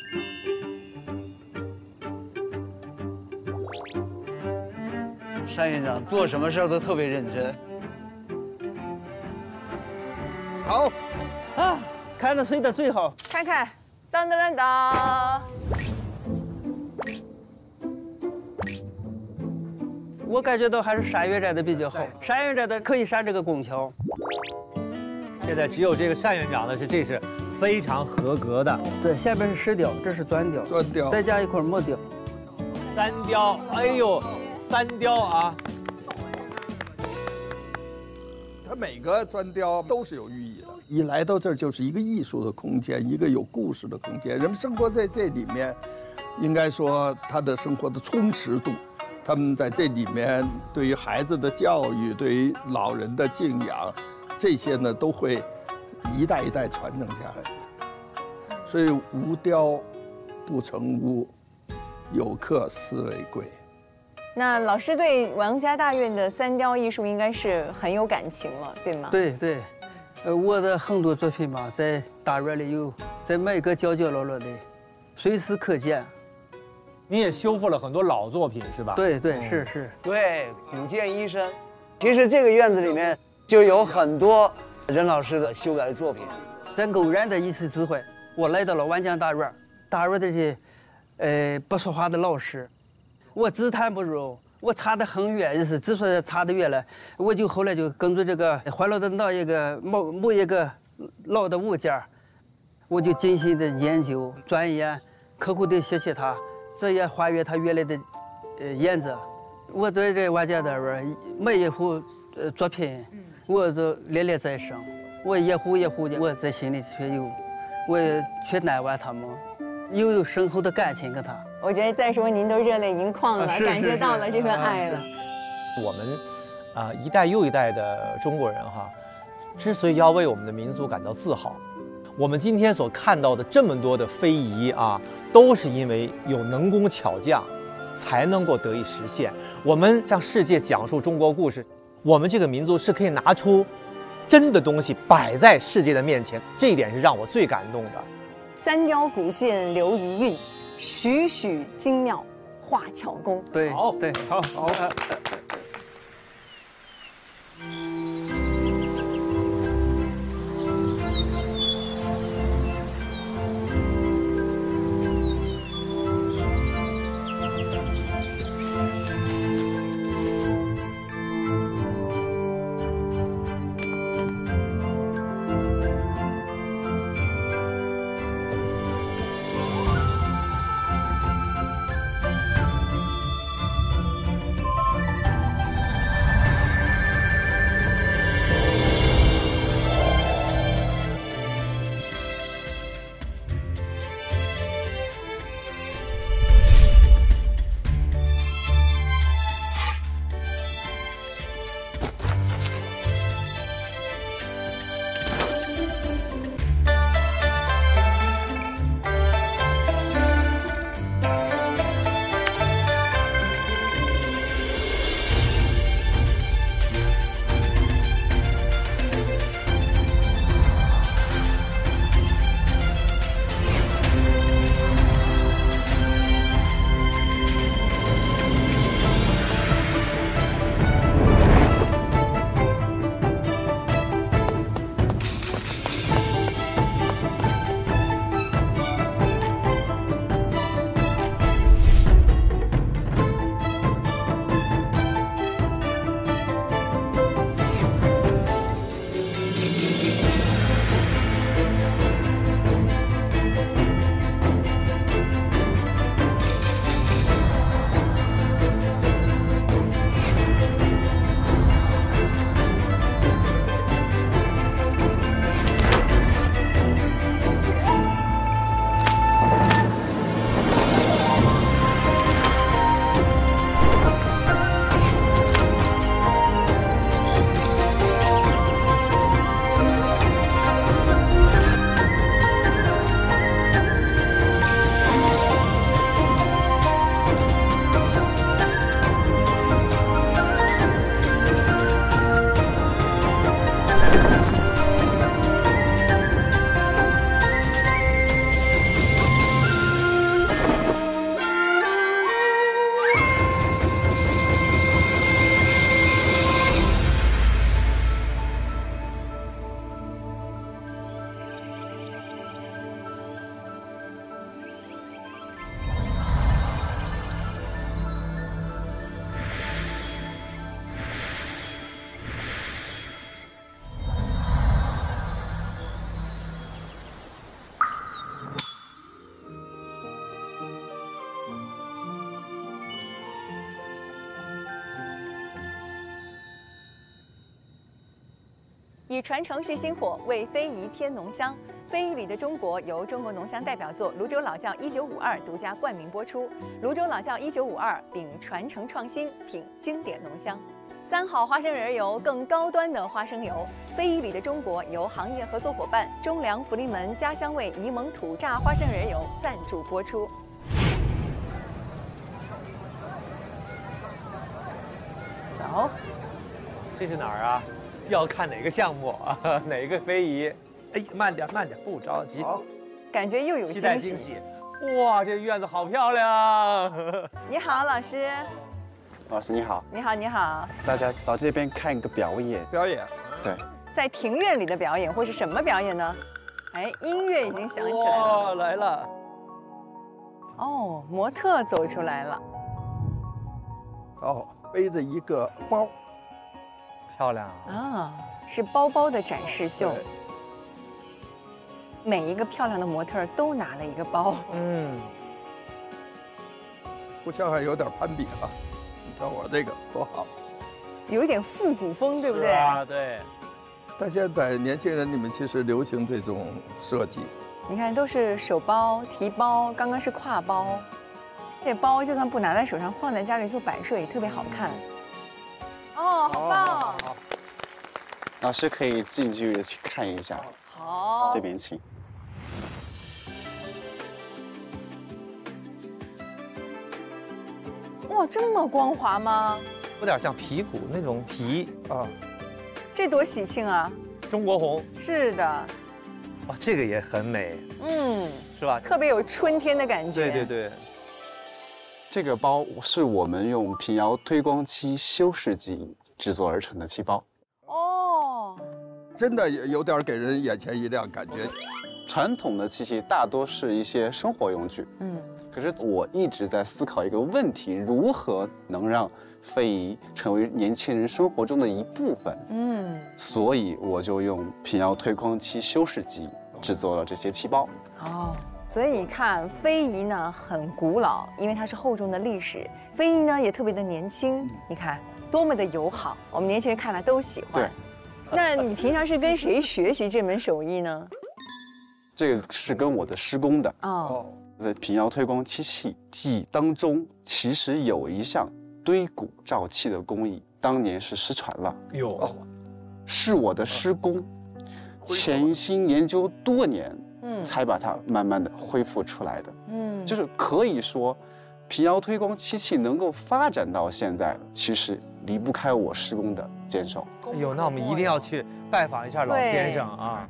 单院长做什么事儿都特别认真。 好。 啊，看着谁的最好。 看看，当当当当。 我感觉到还是单院长的比较好，单院长的可以上这个拱桥。 现在只有这个单院长的这是非常合格的。 对，下边是石雕，这是砖雕， 砖雕， 再加一块木雕。 三雕，哎呦，三雕啊！ 它每个砖雕都是有寓意的。一来到这儿就是一个艺术的空间，一个有故事的空间。人们生活在这里面，应该说他的生活的充实度，他们在这里面对于孩子的教育，对于老人的敬仰，这些呢都会一代一代传承下来。所以无雕不成屋，有客思为贵。 那老师对王家大院的三雕艺术应该是很有感情了，对吗？ 对对，我的很多作品嘛，在大院里有，在每个角角落落里，随时可见。 你也修复了很多老作品是吧？ 对对，是。 对，古建一身。其实这个院子里面就有很多任老师的修改的作品。 在偶然的一次机会，我来到了万江大院，大院这些不说话的老师。我自叹不如，我差得很远，就是之所以差得远了，我就后来就跟着这个怀老的那一个某一个老的物件，我就精心的研究、钻研，刻苦的学习它，这也还原它原来的样子。我对这万家大院每一幅作品，我都历历在身，我一幅一幅的，我在心里却有，我却难忘他们。又有深厚的感情跟他， 我觉得再说您都热泪盈眶了，感觉到了这份爱了。 我们一代又一代的中国人哈，之所以要为我们的民族感到自豪，我们今天所看到的这么多的非遗啊，都是因为有能工巧匠，才能够得以实现。我们向世界讲述中国故事，我们这个民族是可以拿出真的东西摆在世界的面前，这一点是让我最感动的。 三雕古建留遗韵，栩栩精妙画巧工。 对，好，对，好。 以传承续薪火，为非遗添浓香。非遗里的中国由中国浓香代表作泸州老窖1952独家冠名播出。泸州老窖1952秉传承创新，品经典浓香。3好花生仁油，更高端的花生油。非遗里的中国由行业合作伙伴中粮福临门家乡味沂蒙土榨花生仁油赞助播出。 走，这是哪儿啊？要看哪个项目啊？哪个非遗？哎，慢点，慢点，不着急。好， 感觉又有期待惊喜。哇，这院子好漂亮！ 你好，老师。 老师你好。 你好，你好。 大家到这边看一个表演。 表演。 对。 在庭院里的表演会是什么表演呢？哎，音乐已经响起来了。 哇，来了。 哦，模特走出来了。 哦，背着一个包。 漂亮啊！是包包的展示秀。每一个漂亮的模特都拿了一个包。 不像还有点攀比了。你看我这个多好， 有一点复古风，对不对？ 啊，对。 但现在年轻人你们其实流行这种设计。 你看，都是手包、提包，刚刚是挎包。这包就算不拿在手上，放在家里做摆设也特别好看。哦，好棒！ 好， 老师可以近距离去看一下。 好， 这边请。 哇，这么光滑吗？ 有点像皮鼓那种皮啊。 这多喜庆啊！ 中国红。 是的。 哇，这个也很美。是吧？ 特别有春天的感觉。 对对对。 这个包是我们用平遥推光漆修饰机制作而成的漆包。 哦， 真的有点给人眼前一亮感觉。 传统的漆器大多是一些生活用具，可是我一直在思考一个问题：如何能让非遗成为年轻人生活中的一部分？所以我就用平遥推光漆修饰机制作了这些漆包。 哦。所以你看，非遗呢很古老，因为它是厚重的历史。非遗呢也特别的年轻，你看多么的友好，我们年轻人看了都喜欢。 对。 那你平常是跟谁学习这门手艺呢？ 这个是跟我的师公的哦。在平遥推光漆器技当中，其实有一项堆骨造漆的工艺，当年是失传了。 哟， 是我的师公潜心研究多年。才把它慢慢的恢复出来的。就是可以说，平遥推光漆器能够发展到现在，其实离不开我师公的坚守。 哎呦，那我们一定要去拜访一下老先生啊！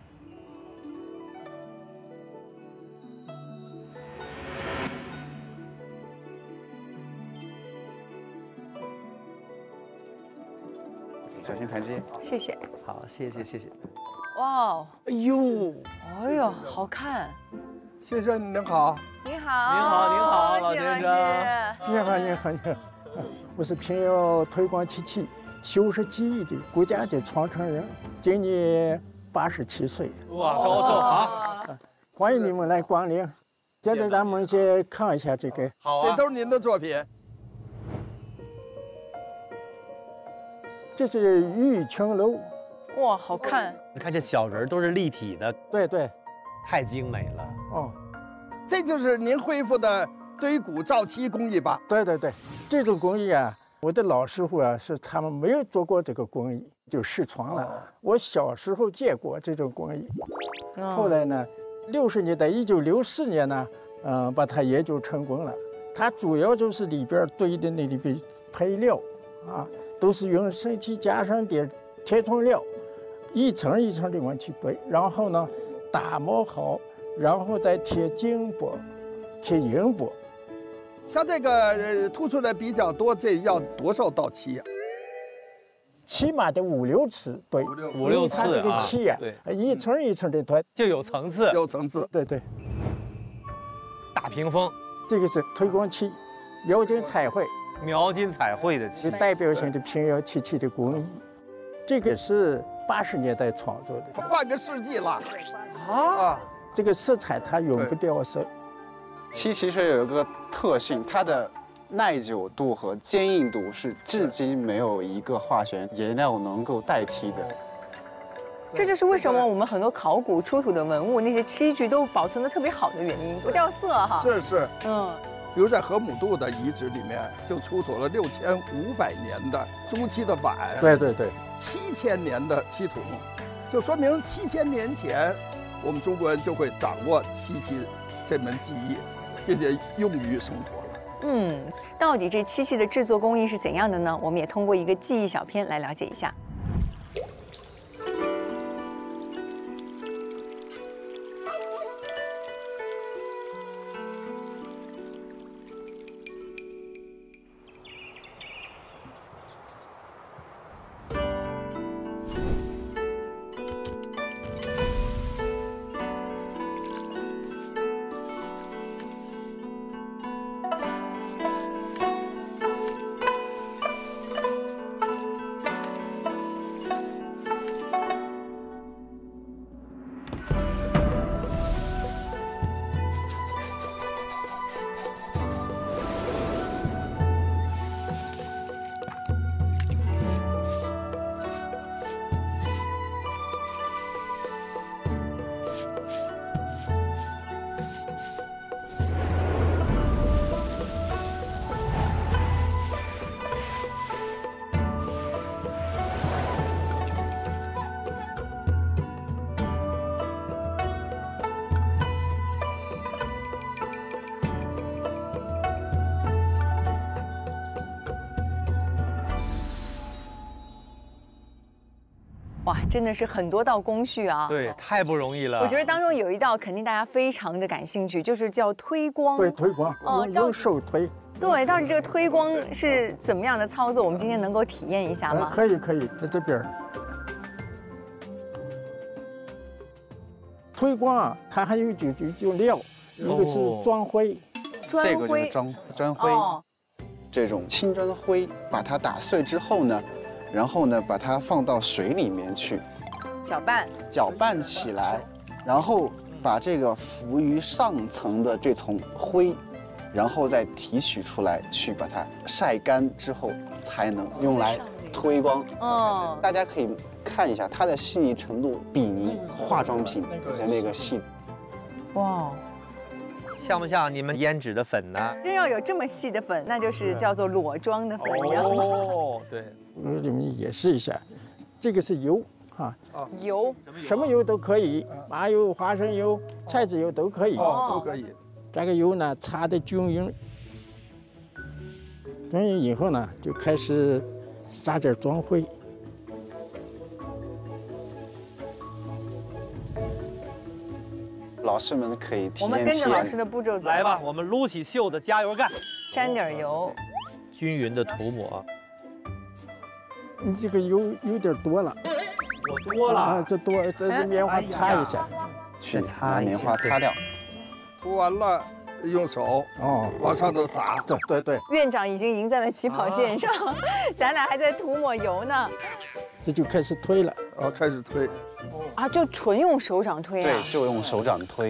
小心台阶。 谢谢。 好，谢谢谢谢。 哇， 哎呦， 哎呦，好看！ 先生您好。 你好， 您好，您好，老先生。 你好，你好，你好。我是平遥推光漆器修饰技艺的国家的传承人，今年87岁。 哇，高寿啊！ 欢迎你们来光临。现在咱们先看一下这个。 好啊。这都是您的作品。 这是玉琼楼。 哇，好看！ 你看这小人都是立体的， 对对， 太精美了。 哦， 这就是您恢复的堆骨造漆工艺吧？ 对对对，这种工艺啊，我的老师傅啊，是他们没有做过这个工艺，就失传了。我小时候见过这种工艺，后来呢，60年代，1964年呢，把它研究成功了。它主要就是里边堆的那里边配料啊，都是用生漆加上点填充料。一层一层的往去堆，然后呢，打磨好，然后再贴金箔、贴银箔。 像这个凸出来比较多，这要多少道漆呀？ 起码得5、6次堆 ，5、6次啊。 它这个漆呀，一层一层的堆， 就有层次， 有层次。 对对。 大屏风， 这个是推光漆，描金彩绘。 描金彩绘的漆， 代表性的平遥漆器的工艺。这个是80年代创作的， 半个世纪了啊！ 这个色彩它永不掉色。 漆其实有一个特性，它的耐久度和坚硬度是至今没有一个化学颜料能够代替的。 这就是为什么我们很多考古出土的文物那些器具都保存的特别好的原因，不掉色哈。 是，比如在河姆渡的遗址里面，就出土了6500年的朱漆的碗， 对 ，7000年的漆桶，就说明7000年前，我们中国人就会掌握漆器这门技艺，并且用于生活了。 到底这漆器的制作工艺是怎样的呢？我们也通过一个记忆小片来了解一下。哇，真的是很多道工序啊！ 对，太不容易了。 我觉得当中有一道肯定大家非常的感兴趣，就是叫推光。 对，推光，用手推。 对，到底这个推光是怎么样的操作？我们今天能够体验一下吗？ 可以，在这边。推光啊，它还有就料，一个是砖灰， 这个就是砖灰，这种青砖灰，把它打碎之后呢。然后呢，把它放到水里面去搅拌起来，然后把这个浮于上层的这层灰，然后再提取出来，去把它晒干之后，才能用来推光。大家可以看一下它的细腻程度，比拟化妆品的那个细。 哇， 像不像你们胭脂的粉呢？ 真要有这么细的粉，那就是叫做裸妆的粉。 对。 你们演示一下，这个是油啊， 油， 什么油都可以，麻油、花生油、菜籽油都可以， 都可以。 这个油呢擦的均匀，均匀以后呢，就开始撒点砖灰。 老师们可以体验。 我们跟着老师的步骤走。 来吧，我们撸起袖子，加油干！ 沾点油， 均匀的涂抹。 你这个油有点多了， 我多了啊， 这多，这棉花擦一下， 去把棉花擦掉。 涂完了，用手往上头撒。 对。 院长已经赢在了起跑线上，咱俩还在涂抹油呢。 这就开始推了， 开始推。 就纯用手掌推啊？ 对，就用手掌推。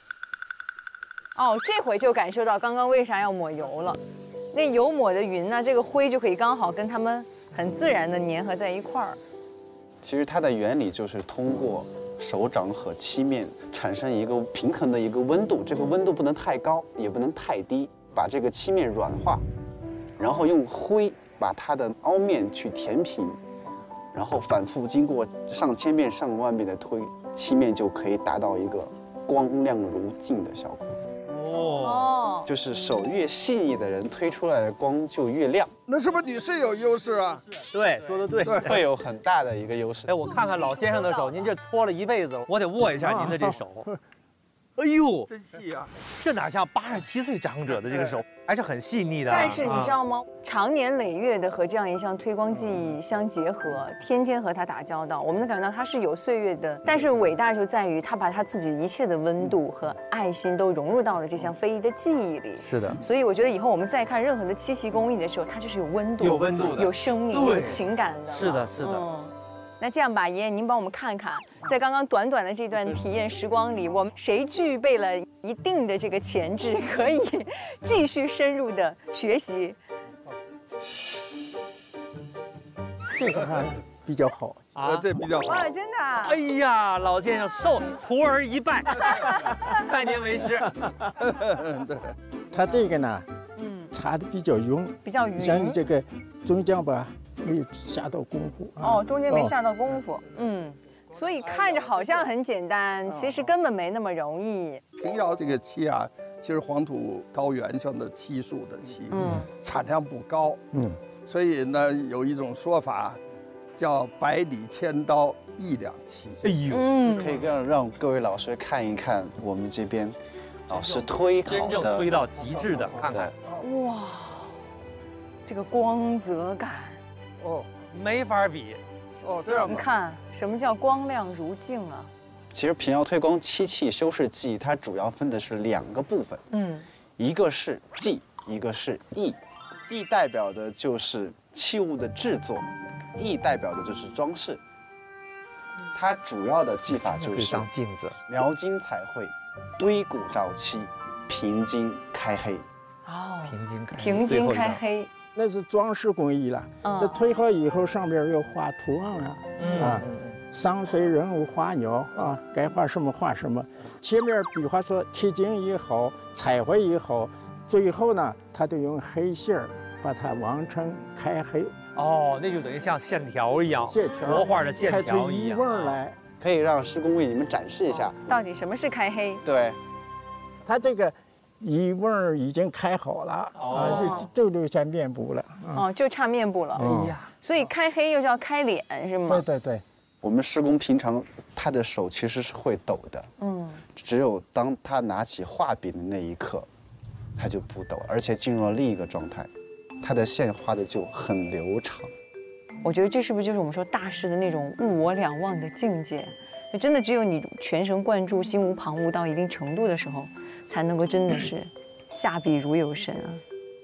这回就感受到刚刚为啥要抹油了。那油抹的匀呢，这个灰就可以刚好跟它们很自然的粘合在一块儿。 其实它的原理就是通过手掌和漆面产生一个平衡的一个温度，这个温度不能太高，也不能太低，把这个漆面软化，然后用灰把它的凹面去填平，然后反复经过上千遍、上万遍的推，漆面就可以达到一个光亮如镜的效果。就是手越细腻的人推出来的光就越亮。 那是不是女士有优势啊？ 对，说得对， 会有很大的一个优势。 我看看老先生的手，您这搓了一辈子了，我得握一下您的这手。哎呦， 真细啊！ 这哪像87岁长者的这个手，还是很细腻的。 但是你知道吗？长年累月的和这样一项推光技艺相结合，天天和它打交道，我们能感觉到它是有岁月的。但是伟大就在于他把他自己一切的温度和爱心都融入到了这项非遗的技艺里。 是的。 所以我觉得以后我们再看任何的漆器工艺的时候，它就是有温度、 有温度的、 有生命、有情感的。 是的，是的。 那这样吧，爷爷您帮我们看看，在刚刚短短的这段体验时光里，我们谁具备了一定的这个潜质，可以继续深入的学习？ 这个还比较好， 这比较好。 哇，真的啊！ 哎呀，老先生受徒儿一拜，拜您为师。 对， 它这个呢，插的比较匀， 比较匀。 像你这个中间吧，没有下到功夫。 哦，中间没下到功夫。所以看着好像很简单，其实根本没那么容易。 平遥这个漆啊，其实黄土高原上的漆树的漆，产量不高，所以呢，有一种说法，叫百里千刀一两漆。 哎呦， 可以让各位老师看一看我们这边老师推好的， 真正推到极致的，看看。 哇，这个光泽感， 没法比。 这样。 你看，什么叫光亮如镜啊？ 其实平遥推光漆器修饰技，它主要分的是2个部分，一个是技，一个是艺。技代表的就是器物的制作，艺代表的就是装饰。它主要的技法就是像镜子， 描金彩绘，堆骨照漆，平金开黑。 平金开黑。 那是装饰工艺了。这推好以后，上边要画图案啊，山水人物、花鸟啊，该画什么画什么。前面比方说贴金也好，彩绘也好，最后呢，他都用黑线儿把它完成开黑。 那就等于像线条一样，国画的线条一样。 开出一味来， 可以让师公为你们展示一下， 到底什么是开黑？ 对， 它这个一味儿已经开好了，就留下面部了。 就差面部了。哎呀，所以开黑又叫开脸，是吗？ 对。 我们师公平常他的手其实是会抖的，只有当他拿起画笔的那一刻，他就不抖，而且进入了另一个状态，他的线画的就很流畅。 我觉得这是不是就是我们说大师的那种物我两忘的境界？就真的只有你全神贯注、心无旁骛到一定程度的时候，才能够真的是下笔如有神啊。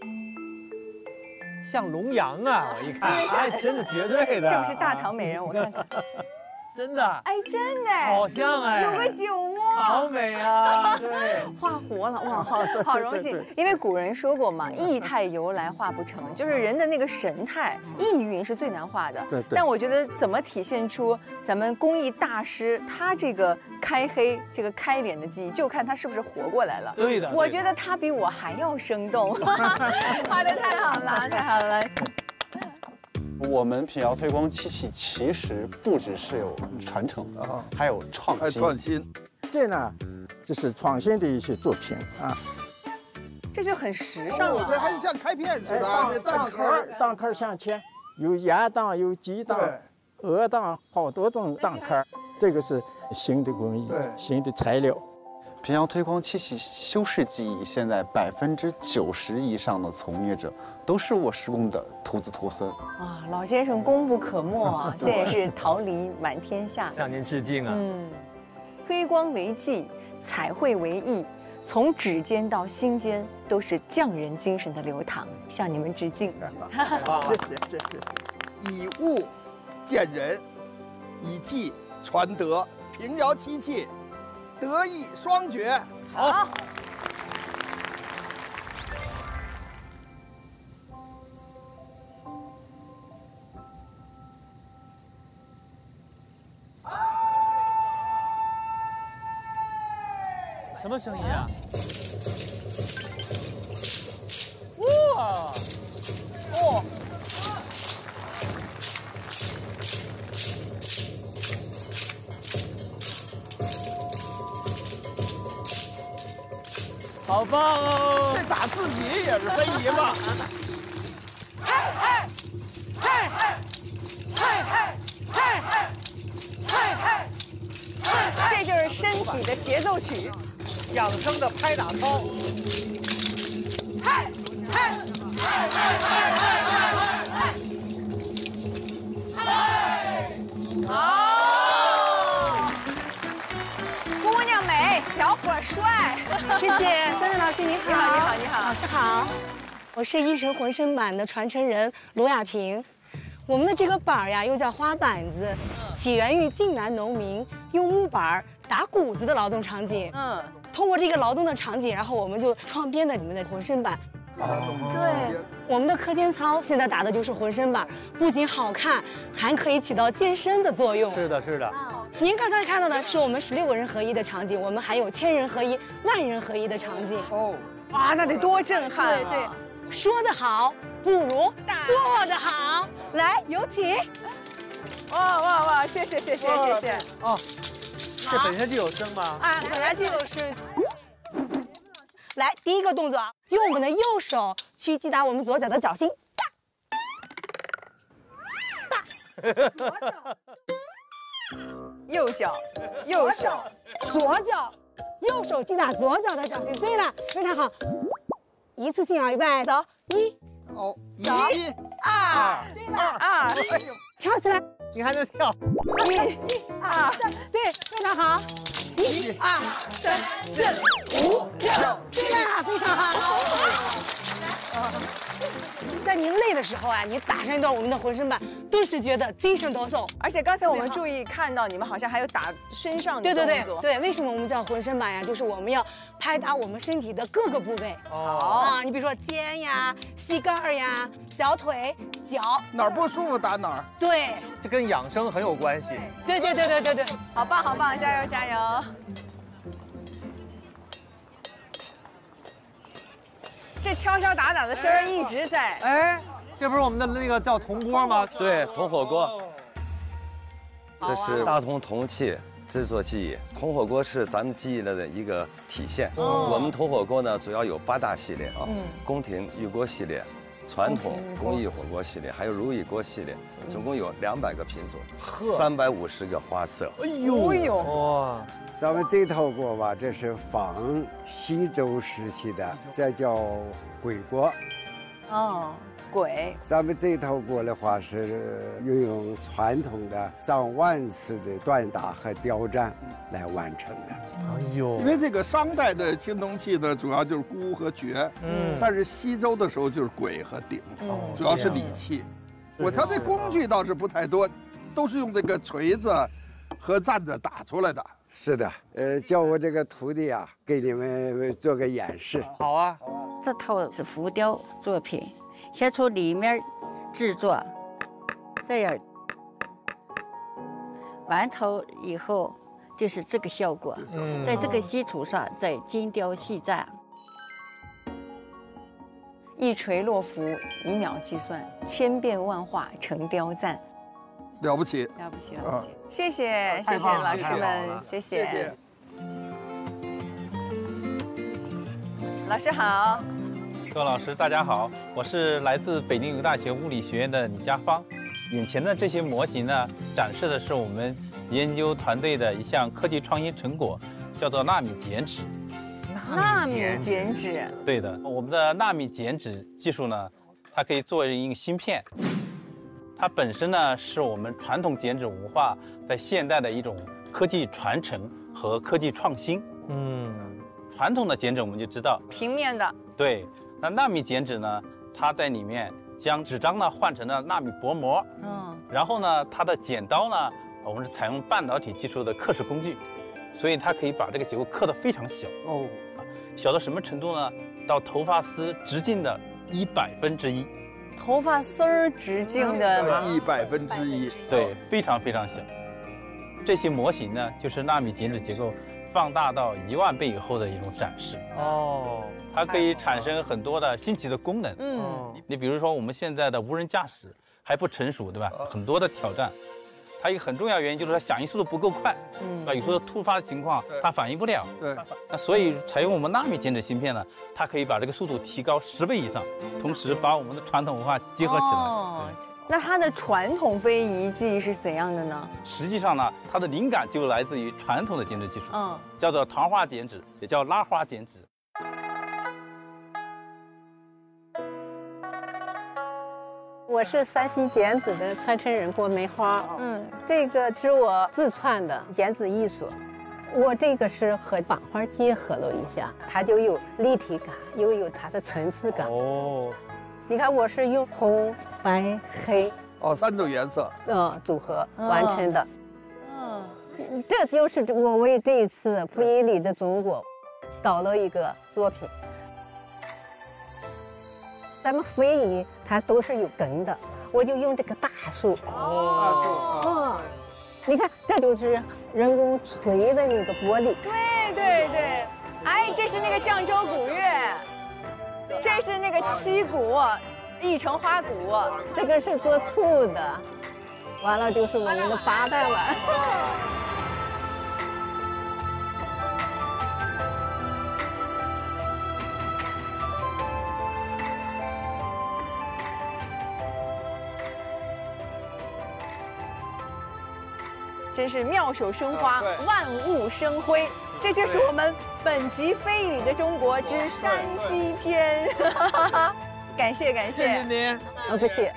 像龙阳啊，我一看，真的绝对的。 这不是大唐美人，我看看。 真的， 真的， 好像有个酒窝， 好美啊！对， 画活了，哇，好荣幸。因为古人说过嘛，意态由来画不成，就是人的那个神态、意蕴是最难画的。 对。 但我觉得怎么体现出咱们工艺大师他这个开黑、这个开脸的技艺，就看他是不是活过来了。 对的， 我觉得他比我还要生动，画得太好了，太好了。 我们平遥推光漆器其实不只是有传承，还有创新。 这呢，就是创新的一些作品啊。 这就很时尚了， 对，还是像开片似的。 档壳向前，有鸭档，有鸡档、鹅档，好多种档壳。这个是新的工艺，新的材料。 平遥推光漆器修饰技艺，现在90%以上的从业者都是我师公的徒子徒孙。 老先生功不可没啊，现在是桃李满天下。 向您致敬啊！ 推光为技，彩绘为艺，从指尖到心间都是匠人精神的流淌，向你们致敬。 谢。以物见人，以技传德，平遥漆器。德艺双绝， 好。什么声音啊？哇！好棒哦！ 这打自己也是非遗嘛。 这就是身体的协奏曲， 养生的拍打操。 好，姑娘美，小伙帅。 谢谢三位老师，你好， 你好， 老师好。我是一城浑身板的传承人罗亚萍。我们的这个板儿呀，又叫花板子，起源于晋南农民用木板打谷子的劳动场景。通过这个劳动的场景，然后我们就创编的你们的浑身板。 对，我们的课间操现在打的就是浑身板，不仅好看，还可以起到健身的作用。 是的，是的。 您刚才看到的是我们16个人合一的场景，我们还有1000人合一、10000人合一的场景。 哦，哇，那得多震撼啊！对，说得好不如做得好。来，有请。 哇，谢谢。 哦，这本身就有声吗？ 啊，本来就有声。来，第一个动作，用我们的右手去击打我们左脚的脚心， 右脚，右手， 左脚，右手击打左脚的脚心。对了，非常好。一次性啊，预备，走，1， 哦 ，1，2，对了 ，2， 跳起来， 你还能跳 ，1，2，对，非常好，1，2，3，4，5，6，对了，非常好。在您累的时候啊，你打上一段我们的浑身板，顿时觉得精神抖擞。 而且刚才我们注意看到，你们好像还有打身上的动作。 对，为什么我们叫浑身板呀？就是我们要拍打我们身体的各个部位。啊，你比如说肩呀、膝盖呀、小腿、脚， 哪儿不舒服打哪儿。 对， 这跟养生很有关系。 对， 好棒，加油！这敲敲打打的声儿一直在。 哎，这不是我们的那个叫铜锅吗？ 对，铜火锅。这是大同铜器制作技艺，铜火锅是咱们技艺的一个体现。我们铜火锅呢，主要有8大系列啊，宫廷玉锅系列、传统工艺火锅系列，还有如意锅系列，总共有200个品种，350个花色。 哎呦， 哇！ 咱们这套锅吧，这是仿西周时期的，这叫簋锅。 哦，簋。 咱们这套锅的话是运用传统的上万次的锻打和雕琢来完成的。 哎呦， 因为这个商代的青铜器呢，主要就是孤和爵，但是西周的时候就是簋和鼎，主要是礼器。我瞧这工具倒是不太多，都是用这个锤子和站子打出来的。 是的，叫我这个徒弟啊，给你们做个演示。 好啊。 这套是浮雕作品，先从里面制作，这样完成以后就是这个效果。在这个基础上再精雕细琢。 一锤落浮，1秒计算，千变万化成雕赞。 了不起，谢谢老师们，谢谢。老师好， 各位老师大家好，我是来自北京语大学物理学院的李家芳。眼前的这些模型呢，展示的是我们研究团队的一项科技创新成果，叫做纳米剪纸。 纳米剪纸？ 对的，我们的纳米剪纸技术呢，它可以作为一个芯片。它本身呢，是我们传统剪纸文化在现代的一种科技传承和科技创新。传统的剪纸我们就知道平面的， 对。那纳米剪纸呢，它在里面将纸张呢换成了纳米薄膜。然后呢，它的剪刀呢，我们是采用半导体技术的刻蚀工具，所以它可以把这个结构刻得非常小。小到什么程度呢？到头发丝直径的1/100。 头发丝儿直径的 1/100， 对，非常小。这些模型呢，就是纳米剪纸结构放大到10000倍以后的一种展示。它可以产生很多的新奇的功能。你比如说我们现在的无人驾驶还不成熟，对吧？很多的挑战。它一个很重要原因就是它响应速度不够快，有时候突发的情况它反应不了。那所以采用我们纳米剪纸芯片呢，它可以把这个速度提高10倍以上，同时把我们的传统文化结合起来。 那它的传统非遗技是怎样的呢？ 实际上呢，它的灵感就来自于传统的剪纸技术，叫做糖花剪纸，也叫拉花剪纸。 我是山西剪纸的传承人郭梅花。这个是我自创的剪纸艺术。我这个是和版画结合了一下，它就有立体感，又有它的层次感。你看我是用红、白、黑 3种颜色组合完成的。这就是我为这一次非遗里的中国搞了一个作品。 咱们非遗它都是有根的，我就用这个大树。 哦， 你看，这就是人工锤的那个玻璃。 对对对，哎，这是那个绛州鼓乐，这是那个七鼓，义城花鼓， 这个是做醋的，完了就是我们的八代碗。 真是妙手生花，万物生辉。这就是我们本集《非遗里的中国之山西篇》。感谢感谢， 谢谢您， 不谢，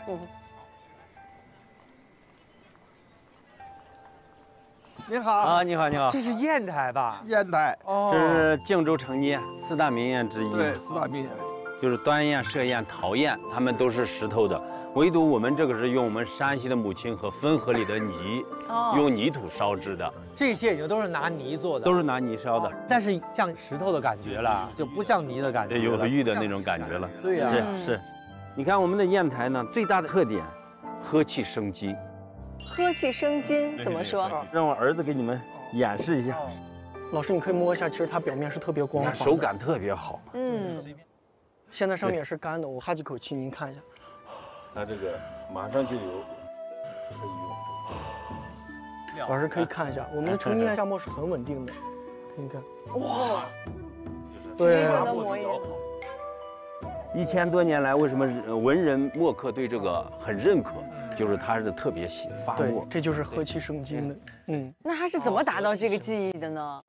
您好啊，你好，你好。 这是砚台吧？ 砚台， 哦，这是靖州城捏4大名砚之一。 对，4大名砚， 就是端砚、歙砚、陶砚，它们都是石头的。唯独我们这个是用我们山西的母亲和汾河里的泥，用泥土烧制的。 这些已经都是拿泥做的， 都是拿泥烧的， 但是像石头的感觉了，就不像泥的感觉， 有和玉的那种感觉了。 对呀， 是。你看我们的砚台呢，最大的特点，和气生金。 和气生金怎么说？ 让我儿子给你们演示一下。 老师，你可以摸一下，其实它表面是特别光滑， 手感特别好。 现在上面也是干的，我哈几口气，您看一下。 它这个马上就有可以用。 老师可以看一下，我们的成年沙漠是很稳定的，可以看。哇， 对，的模样。 1000多年来，为什么文人墨客对这个很认可？就是它是特别发对墨， 这就是和气生金的。 那他是怎么达到这个技艺的呢？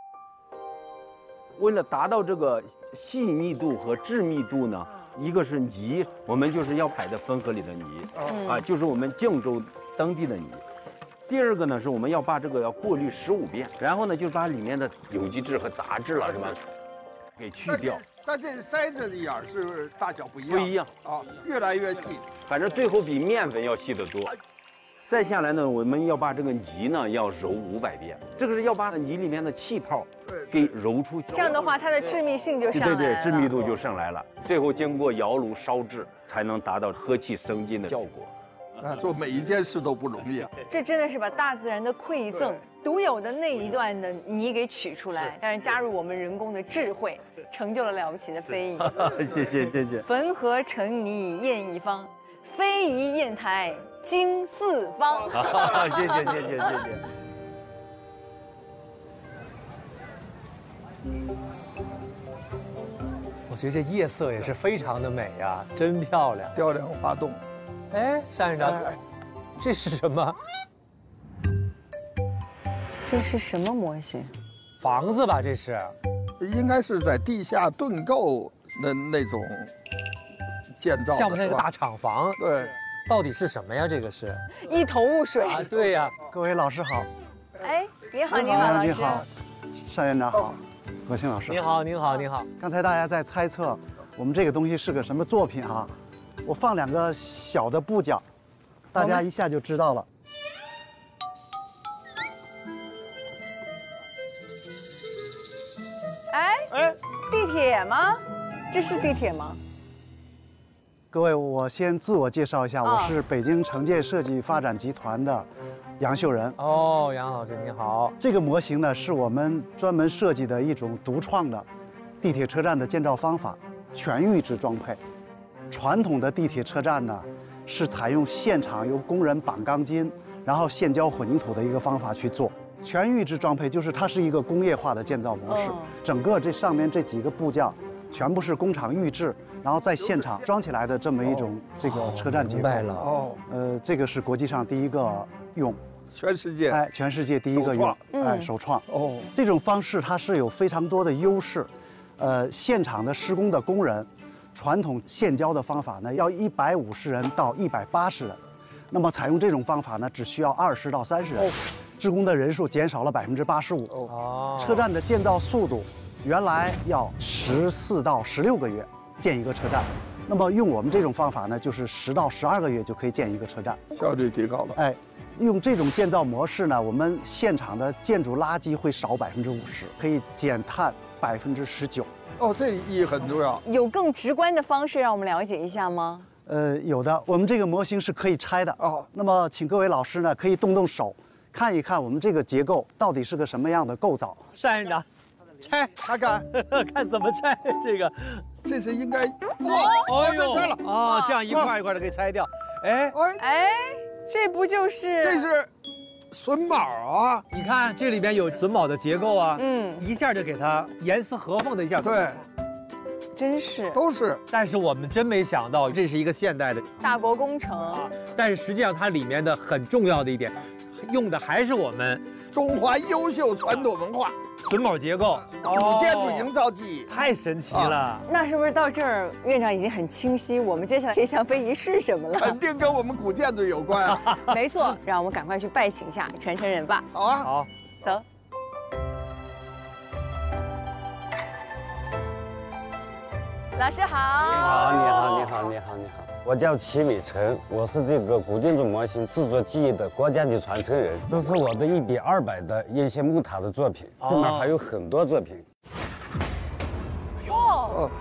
为了达到这个细密度和致密度呢，一个是泥，我们就是要采的汾河里的泥，就是我们靖州当地的泥。第二个呢，是我们要把这个要过滤15遍，然后呢，就把里面的有机质和杂质了什么给去掉。 但这筛子的眼儿是大小不一样， 不一样啊，越来越细， 反正最后比面粉要细得多。再下来呢，我们要把这个泥呢要揉500遍，这个是要把泥里面的气泡给揉出。 这样的话，它的致密性就上来了。 对，致密度就上来了。最后经过窑炉烧制，才能达到和气生金的效果。 啊，做每一件事都不容易啊！ 这真的是把大自然的馈赠、独有的那一段的泥给取出来，但是加入我们人工的智慧，成就了了不起的非遗。 谢谢。 汾河成泥砚一方，非遗砚台经四方。 谢谢。 我觉得这夜色也是非常的美呀，真漂亮。 雕梁画栋。 哎，单院长，这是什么？ 这是什么模型？ 房子吧，这是。 应该是在地下盾构的那种建造的， 像不像一个大厂房？ 对。 到底是什么呀？这个是一头雾水啊！对呀。 各位老师好。 哎，你好，老师。 你好，单院长好，何庆老师。 你好。 刚才大家在猜测我们这个东西是个什么作品啊？我放2个小的部件，大家一下就知道了。 哎，地铁吗？这是地铁吗？ 各位，我先自我介绍一下，我是北京城建设计发展集团的杨秀仁。 哦，杨老师你好。 这个模型呢，是我们专门设计的一种独创的地铁车站的建造方法，全预制装配。传统的地铁车站呢，是采用现场由工人绑钢筋，然后现浇混凝土的一个方法去做。全预制装配就是它是一个工业化的建造模式，整个这上面这几个部件，全部是工厂预制，然后在现场装起来的这么一种这个车站结构。 明白了。 这个是国际上第一个用， 全世界第一个用，首创。这种方式它是有非常多的优势，现场的施工的工人。传统现浇的方法呢，要150人到180人，那么采用这种方法呢，只需要20到30人，施工的人数减少了85%。车站的建造速度，原来要14到16个月建一个车站，那么用我们这种方法呢，就是10到12个月就可以建一个车站， 效率提高了。 用这种建造模式呢，我们现场的建筑垃圾会少50%，可以减碳。 19%。 哦，这意义很重要。 有更直观的方式让我们了解一下吗？ 有的，我们这个模型是可以拆的哦。那么，请各位老师呢，可以动动手，看一看我们这个结构到底是个什么样的构造。 单院长，拆， 他敢看怎么拆这个。 这是应该哦这拆了啊，这样一块一块的给拆掉。哎， 这不就是这是榫卯啊？ 你看这里边有榫卯的结构啊，一下就给它严丝合缝的一下。 对。 真是都是， 但是我们真没想到这是一个现代的大国工程啊！但是实际上它里面的很重要的一点，用的还是我们中华优秀传统文化榫卯结构、 古建筑营造技艺， 太神奇了。 那是不是到这儿，院长已经很清晰我们接下来这项非遗是什么了？ 肯定跟我们古建筑有关啊！ 没错，让我们赶快去拜请一下传承人吧。 好啊， 好， 走。老师好， 你好，我叫齐美成，我是这个古建筑模型制作技艺的国家级传承人。这是我的1比200的叶县木塔的作品，这面还有很多作品。 哦，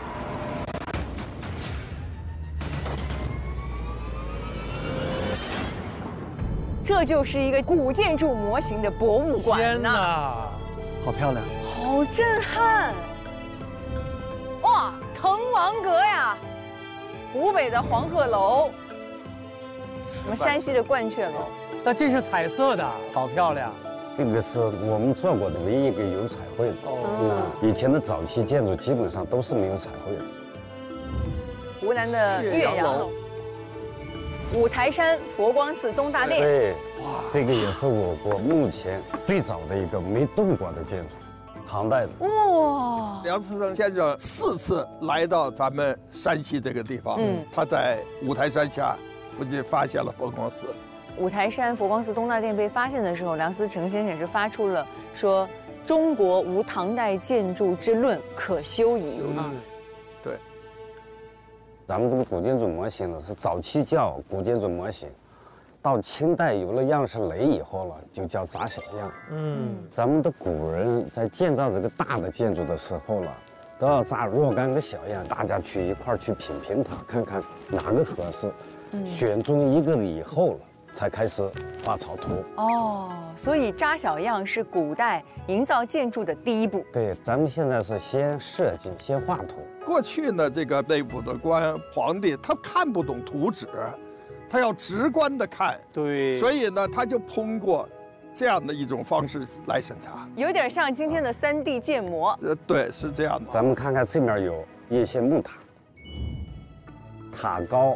这就是一个古建筑模型的博物馆天哪， 好漂亮， 好震撼！哇，滕王阁呀，湖北的黄鹤楼，我们山西的鹳雀楼， 那这是彩色的，好漂亮。 这个是我们做过的唯一一个有彩绘的。以前的早期建筑基本上都是没有彩绘的。 湖南的岳阳楼，五台山佛光寺东大殿。 对，这个也是我国目前最早的一个没动过的建筑。唐代的哇， 梁思成先生4次来到咱们山西这个地方，他在五台山下附近发现了佛光寺。 五台山佛光寺东大殿被发现的时候，梁思成先生是发出了说“中国无唐代建筑之论，可修矣”啊。 对， 咱们这个古建筑模型呢是早期叫古建筑模型。到清代有了样式垒以后了，就叫杂小样。咱们的古人在建造这个大的建筑的时候了，都要扎若干个小样，大家去一块儿去品评它，看看哪个合适，选中一个以后了，才开始画草图。 哦，所以扎小样是古代营造建筑的第一步。 对，咱们现在是先设计，先画图。 过去呢，这个内府的官皇帝他看不懂图纸。他要直观的看， 对， 所以呢，他就通过这样的一种方式来审查， 有点像今天的3D 建模。 对，是这样的。 咱们看看这面有叶县木塔，塔高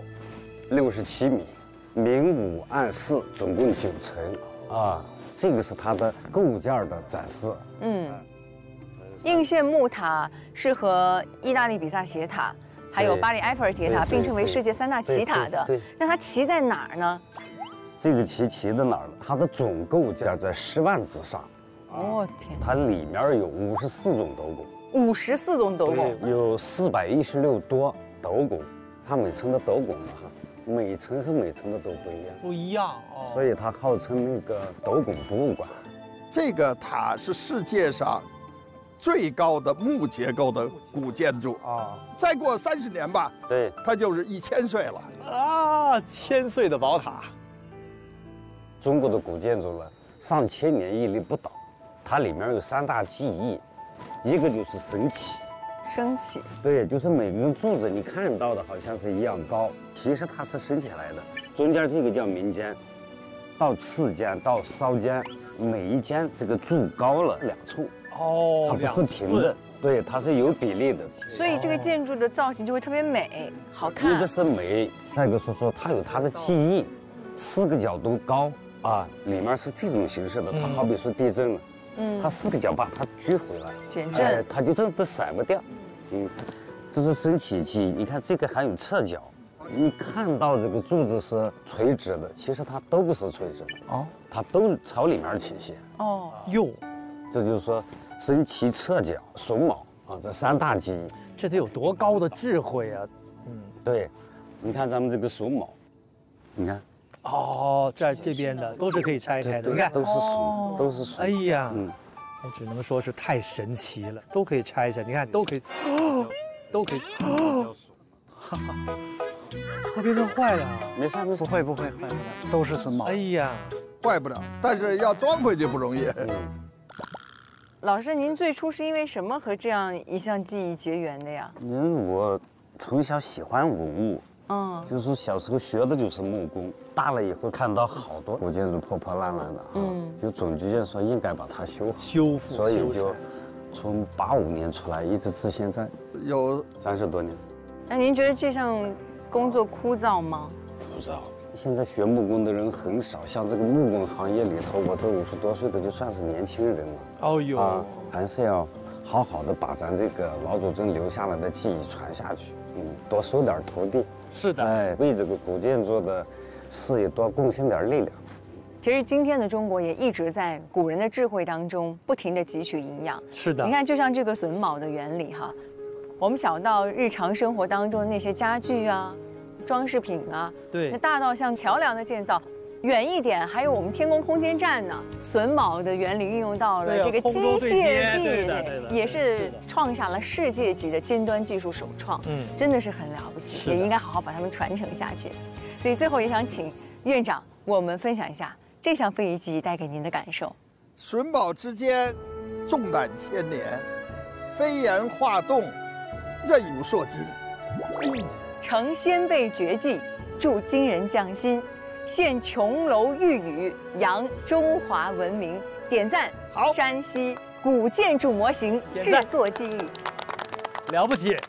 67米，明5暗4，总共9层啊。这个是它的构件的展示。 应县木塔是和意大利比萨斜塔。还有巴黎埃菲尔铁塔并称为世界3大奇塔的，那它奇在哪儿呢？ 这个奇在哪儿呢？它的总构件在10万之上。 哦天！ 它里面有54种斗拱 ，54种斗拱， 有416多斗拱。它每层的斗拱呢，每层和每层的都不一样哦。 所以它号称那个斗拱博物馆。 这个塔是世界上最高的木结构的古建筑啊！再过30年吧， 对， 它就是1000岁了啊！1000岁的宝塔。 中国的古建筑呢，上千年屹立不倒，它里面有3大技艺，一个就是升起。 升起。对， 就是每根柱子你看到的好像是一样高，其实它是升起来的。中间这个叫明间，到次间到梢间，每一间这个柱高了2寸。 哦， 它不是平的，对，它是有比例的。 所以这个建筑的造型就会特别美，好看。 一个是美，再一个说它有它的技艺，4个角都高啊，里面是这种形式的。它好比说地震了，它4个角把它举回来， 减震， 它就真的散不掉。这是升起技艺。你看这个还有侧角，你看到这个柱子是垂直的，其实它都不是垂直的哦，它都朝里面倾斜。 哦， 哟，这就是说。升旗、侧角、榫卯啊，这3大技艺， 这得有多高的智慧啊！ 对，你看咱们这个榫卯，你看， 哦，在这边的都是可以拆开的，你看都是榫，都是榫。 哎呀， 我只能说是太神奇了，都可以拆下，你看都可以，都可以。它变成坏了， 没事没事， 不会坏不了，都是榫卯。 哎呀， 坏不了，但是要装回去不容易。 老师，您最初是因为什么和这样一项技艺结缘的呀？ 因为我从小喜欢文物，就是小时候学的就是木工，大了以后看到好多古建筑破破烂烂的，就总觉得说应该把它修复，所以就从85年出来，一直至现在有 30多年。 那您觉得这项工作枯燥吗？ 枯燥。现在学木工的人很少，像这个木工行业里头，我这50多岁的就算是年轻人了。 哦呦， 还是要好好的把咱这个老祖宗留下来的技艺传下去。多收点徒弟。 是的， 哎，为这个古建筑的事业多贡献点力量。 其实今天的中国也一直在古人的智慧当中不停地汲取营养。 是的， 你看，就像这个榫卯的原理哈，我们小到日常生活当中的那些家具啊、装饰品啊， 对， 那大到像桥梁的建造，远一点还有我们天宫空间站呢，榫卯的原理运用到了这个机械臂内，也是创下了世界级的尖端技术首创。真的是很了不起，也应该好好把它们传承下去。所以最后也想请院长为我们分享一下这项非遗技艺带给您的感受。 榫卯之间，重胆千年，飞檐画栋，任武烁金。 成先辈绝技，助今人匠心，现琼楼玉宇，扬中华文明。点赞！ 好， 山西古建筑模型制作技艺， 了不起。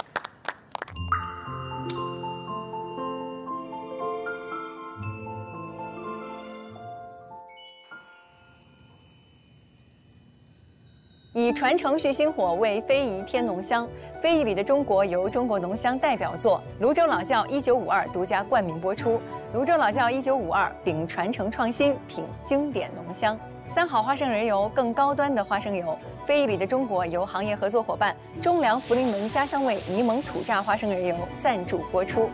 以传承续薪火为非遗添浓香，非遗里的中国由中国浓香代表作泸州老窖1952独家冠名播出。泸州老窖1952秉传承创新，品经典浓香。三好花生仁油，更高端的花生油。非遗里的中国由行业合作伙伴中粮福临门家乡味柠檬土榨花生仁油赞助播出。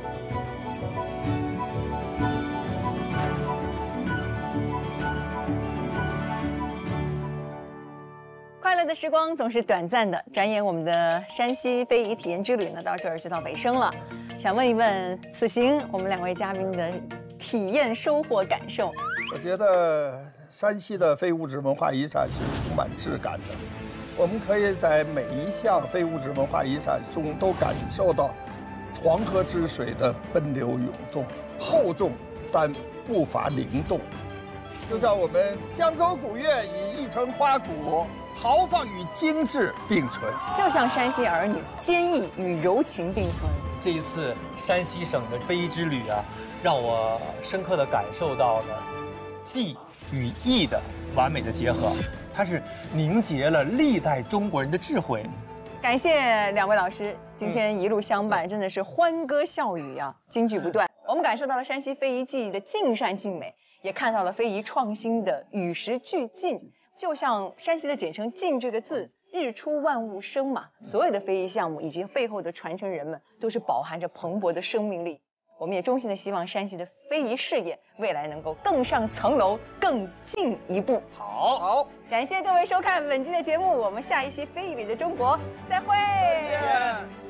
快乐的时光总是短暂的，转眼我们的山西非遗体验之旅呢，到这儿就到尾声了。想问一问，此行我们2位嘉宾的体验收获感受？ 我觉得山西的非物质文化遗产是充满质感的，我们可以在每一项非物质文化遗产中都感受到黄河之水的奔流涌动，厚重但不乏灵动。就像我们江州古乐以一城花鼓豪放与精致并存， 就像山西儿女坚毅与柔情并存。 这一次山西省的非遗之旅啊，让我深刻地感受到了技与艺的完美的结合，它是凝结了历代中国人的智慧。 感谢2位老师，今天一路相伴，真的是欢歌笑语啊，金句不断。我们感受到了山西非遗技艺的尽善尽美，也看到了非遗创新的与时俱进。就像山西的简称“晋”这个字，日出万物生嘛，所有的非遗项目以及背后的传承人们，都是饱含着蓬勃的生命力。我们也衷心的希望山西的非遗事业未来能够更上层楼，更进一步。 好， 感谢各位收看本期的节目，我们下一期《非遗里的中国》再会。 再见。